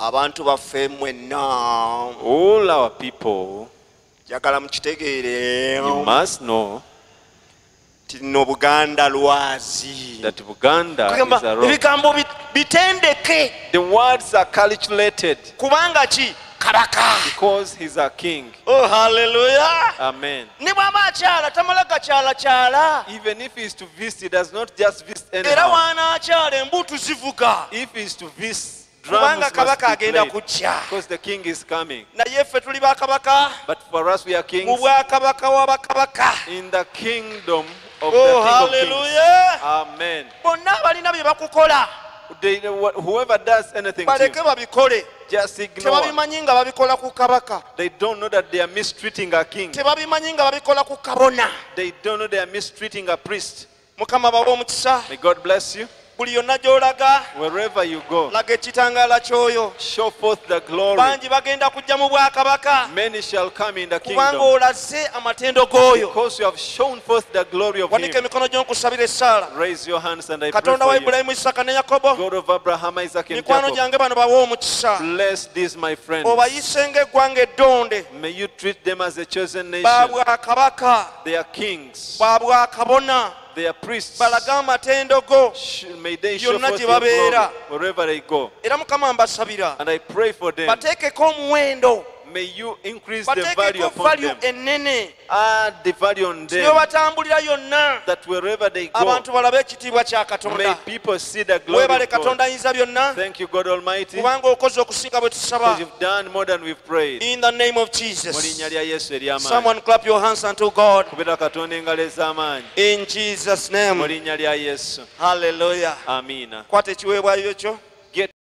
S2: abantu baffe mwenna
S1: all our people,
S2: njagala mukitegeere
S1: you must know
S2: tino Buganda lwazi
S1: that Buganda is a rock.
S2: ebigambo bitendeke
S1: The words are calculated
S2: kubanga ki kabaka
S1: because he's a king.
S2: oh hallelujah
S1: Amen.
S2: ne bw'aba akyala tamala gakyalakyala
S1: Even if he's to visit, he does not just visit
S2: era
S1: anyhow.
S2: waanaakyala embuutu zivuga
S1: If he's to visit, drums
S2: kubanga
S1: must
S2: kabaka
S1: be
S2: agenda
S1: played
S2: kujja
S1: because the king is coming.
S2: naye ffe tuli bakabaka
S1: But for us, we are
S2: mu
S1: kings
S2: bwakabaka w'abakabaka
S1: in the kingdom of
S2: oh
S1: the King of Kings.
S2: hallelujah
S1: Amen.
S2: bonna abalina bye bakukola
S1: Whoever does anything to
S2: baleke
S1: you,
S2: babikole
S1: just ignore.
S2: tebabimanyi nga babikola ku kabaka
S1: They don't know that they are mistreating a king.
S2: tebabimanyi nga babikola ku kabona
S1: They don't know they are mistreating a priest.
S2: mukama bawe omukisa
S1: May God bless you.
S2: buli yonna gy'olaga
S1: Wherever you go,
S2: laga ekitangaala ky'oyo
S1: show forth the glory.
S2: bangi bagenda kujja mu bwakabaka
S1: Many shall come in the
S2: kubanga
S1: kingdom
S2: olaze amatendo g'oyo
S1: because you have shown forth the glory of
S2: wanika
S1: him.
S2: emikono gy'onkusabira essaala
S1: Raise your hands and I pray
S2: katonda wa
S1: for you.
S2: ibulayimu isaka ne yakobo
S1: God of Abraham, Isaac, and
S2: mikwano
S1: Jacob,
S2: gyange bano bawe omukisa
S1: bless these my friends.
S2: obayise ng'eggwanga eddonde
S1: May you treat them as a chosen nation.
S2: ba bwakabaka
S1: They are kings.
S2: ba bwakabona
S1: They are priests.
S2: balage amatendo go
S1: May they show
S2: Byonna
S1: forth
S2: gye
S1: your glory
S2: babeera.
S1: wherever they go.
S2: era mukama mbasabira
S1: And I pray for them.
S2: bateekeko omuwendo
S1: May you increase the value
S2: bateekeko
S1: upon
S2: value
S1: them.
S2: ennene
S1: Add the value on
S2: bwe
S1: them.
S2: batambulira yonna
S1: That wherever they go,
S2: abantu balabe ekitiibwa kya
S1: may
S2: katonda
S1: people see the glory
S2: weebale
S1: of God.
S2: katonda ayinza byonna
S1: Thank you, God Almighty,
S2: kubanga okoze okusinga bwe
S1: because
S2: tusaba
S1: you've done more than we've prayed.
S2: in the name of
S1: Mu
S2: Jesus.
S1: linnya lya Yesu ery'amaanyi.
S2: Someone clap your hands unto God
S1: Kubira Katonda engalo ez'amaanyi.
S2: in Jesus
S1: Mu
S2: name.
S1: linnya lya Yesu.
S2: Hallelujah.
S1: Amiina.
S2: kwata ekiweebwayo kyo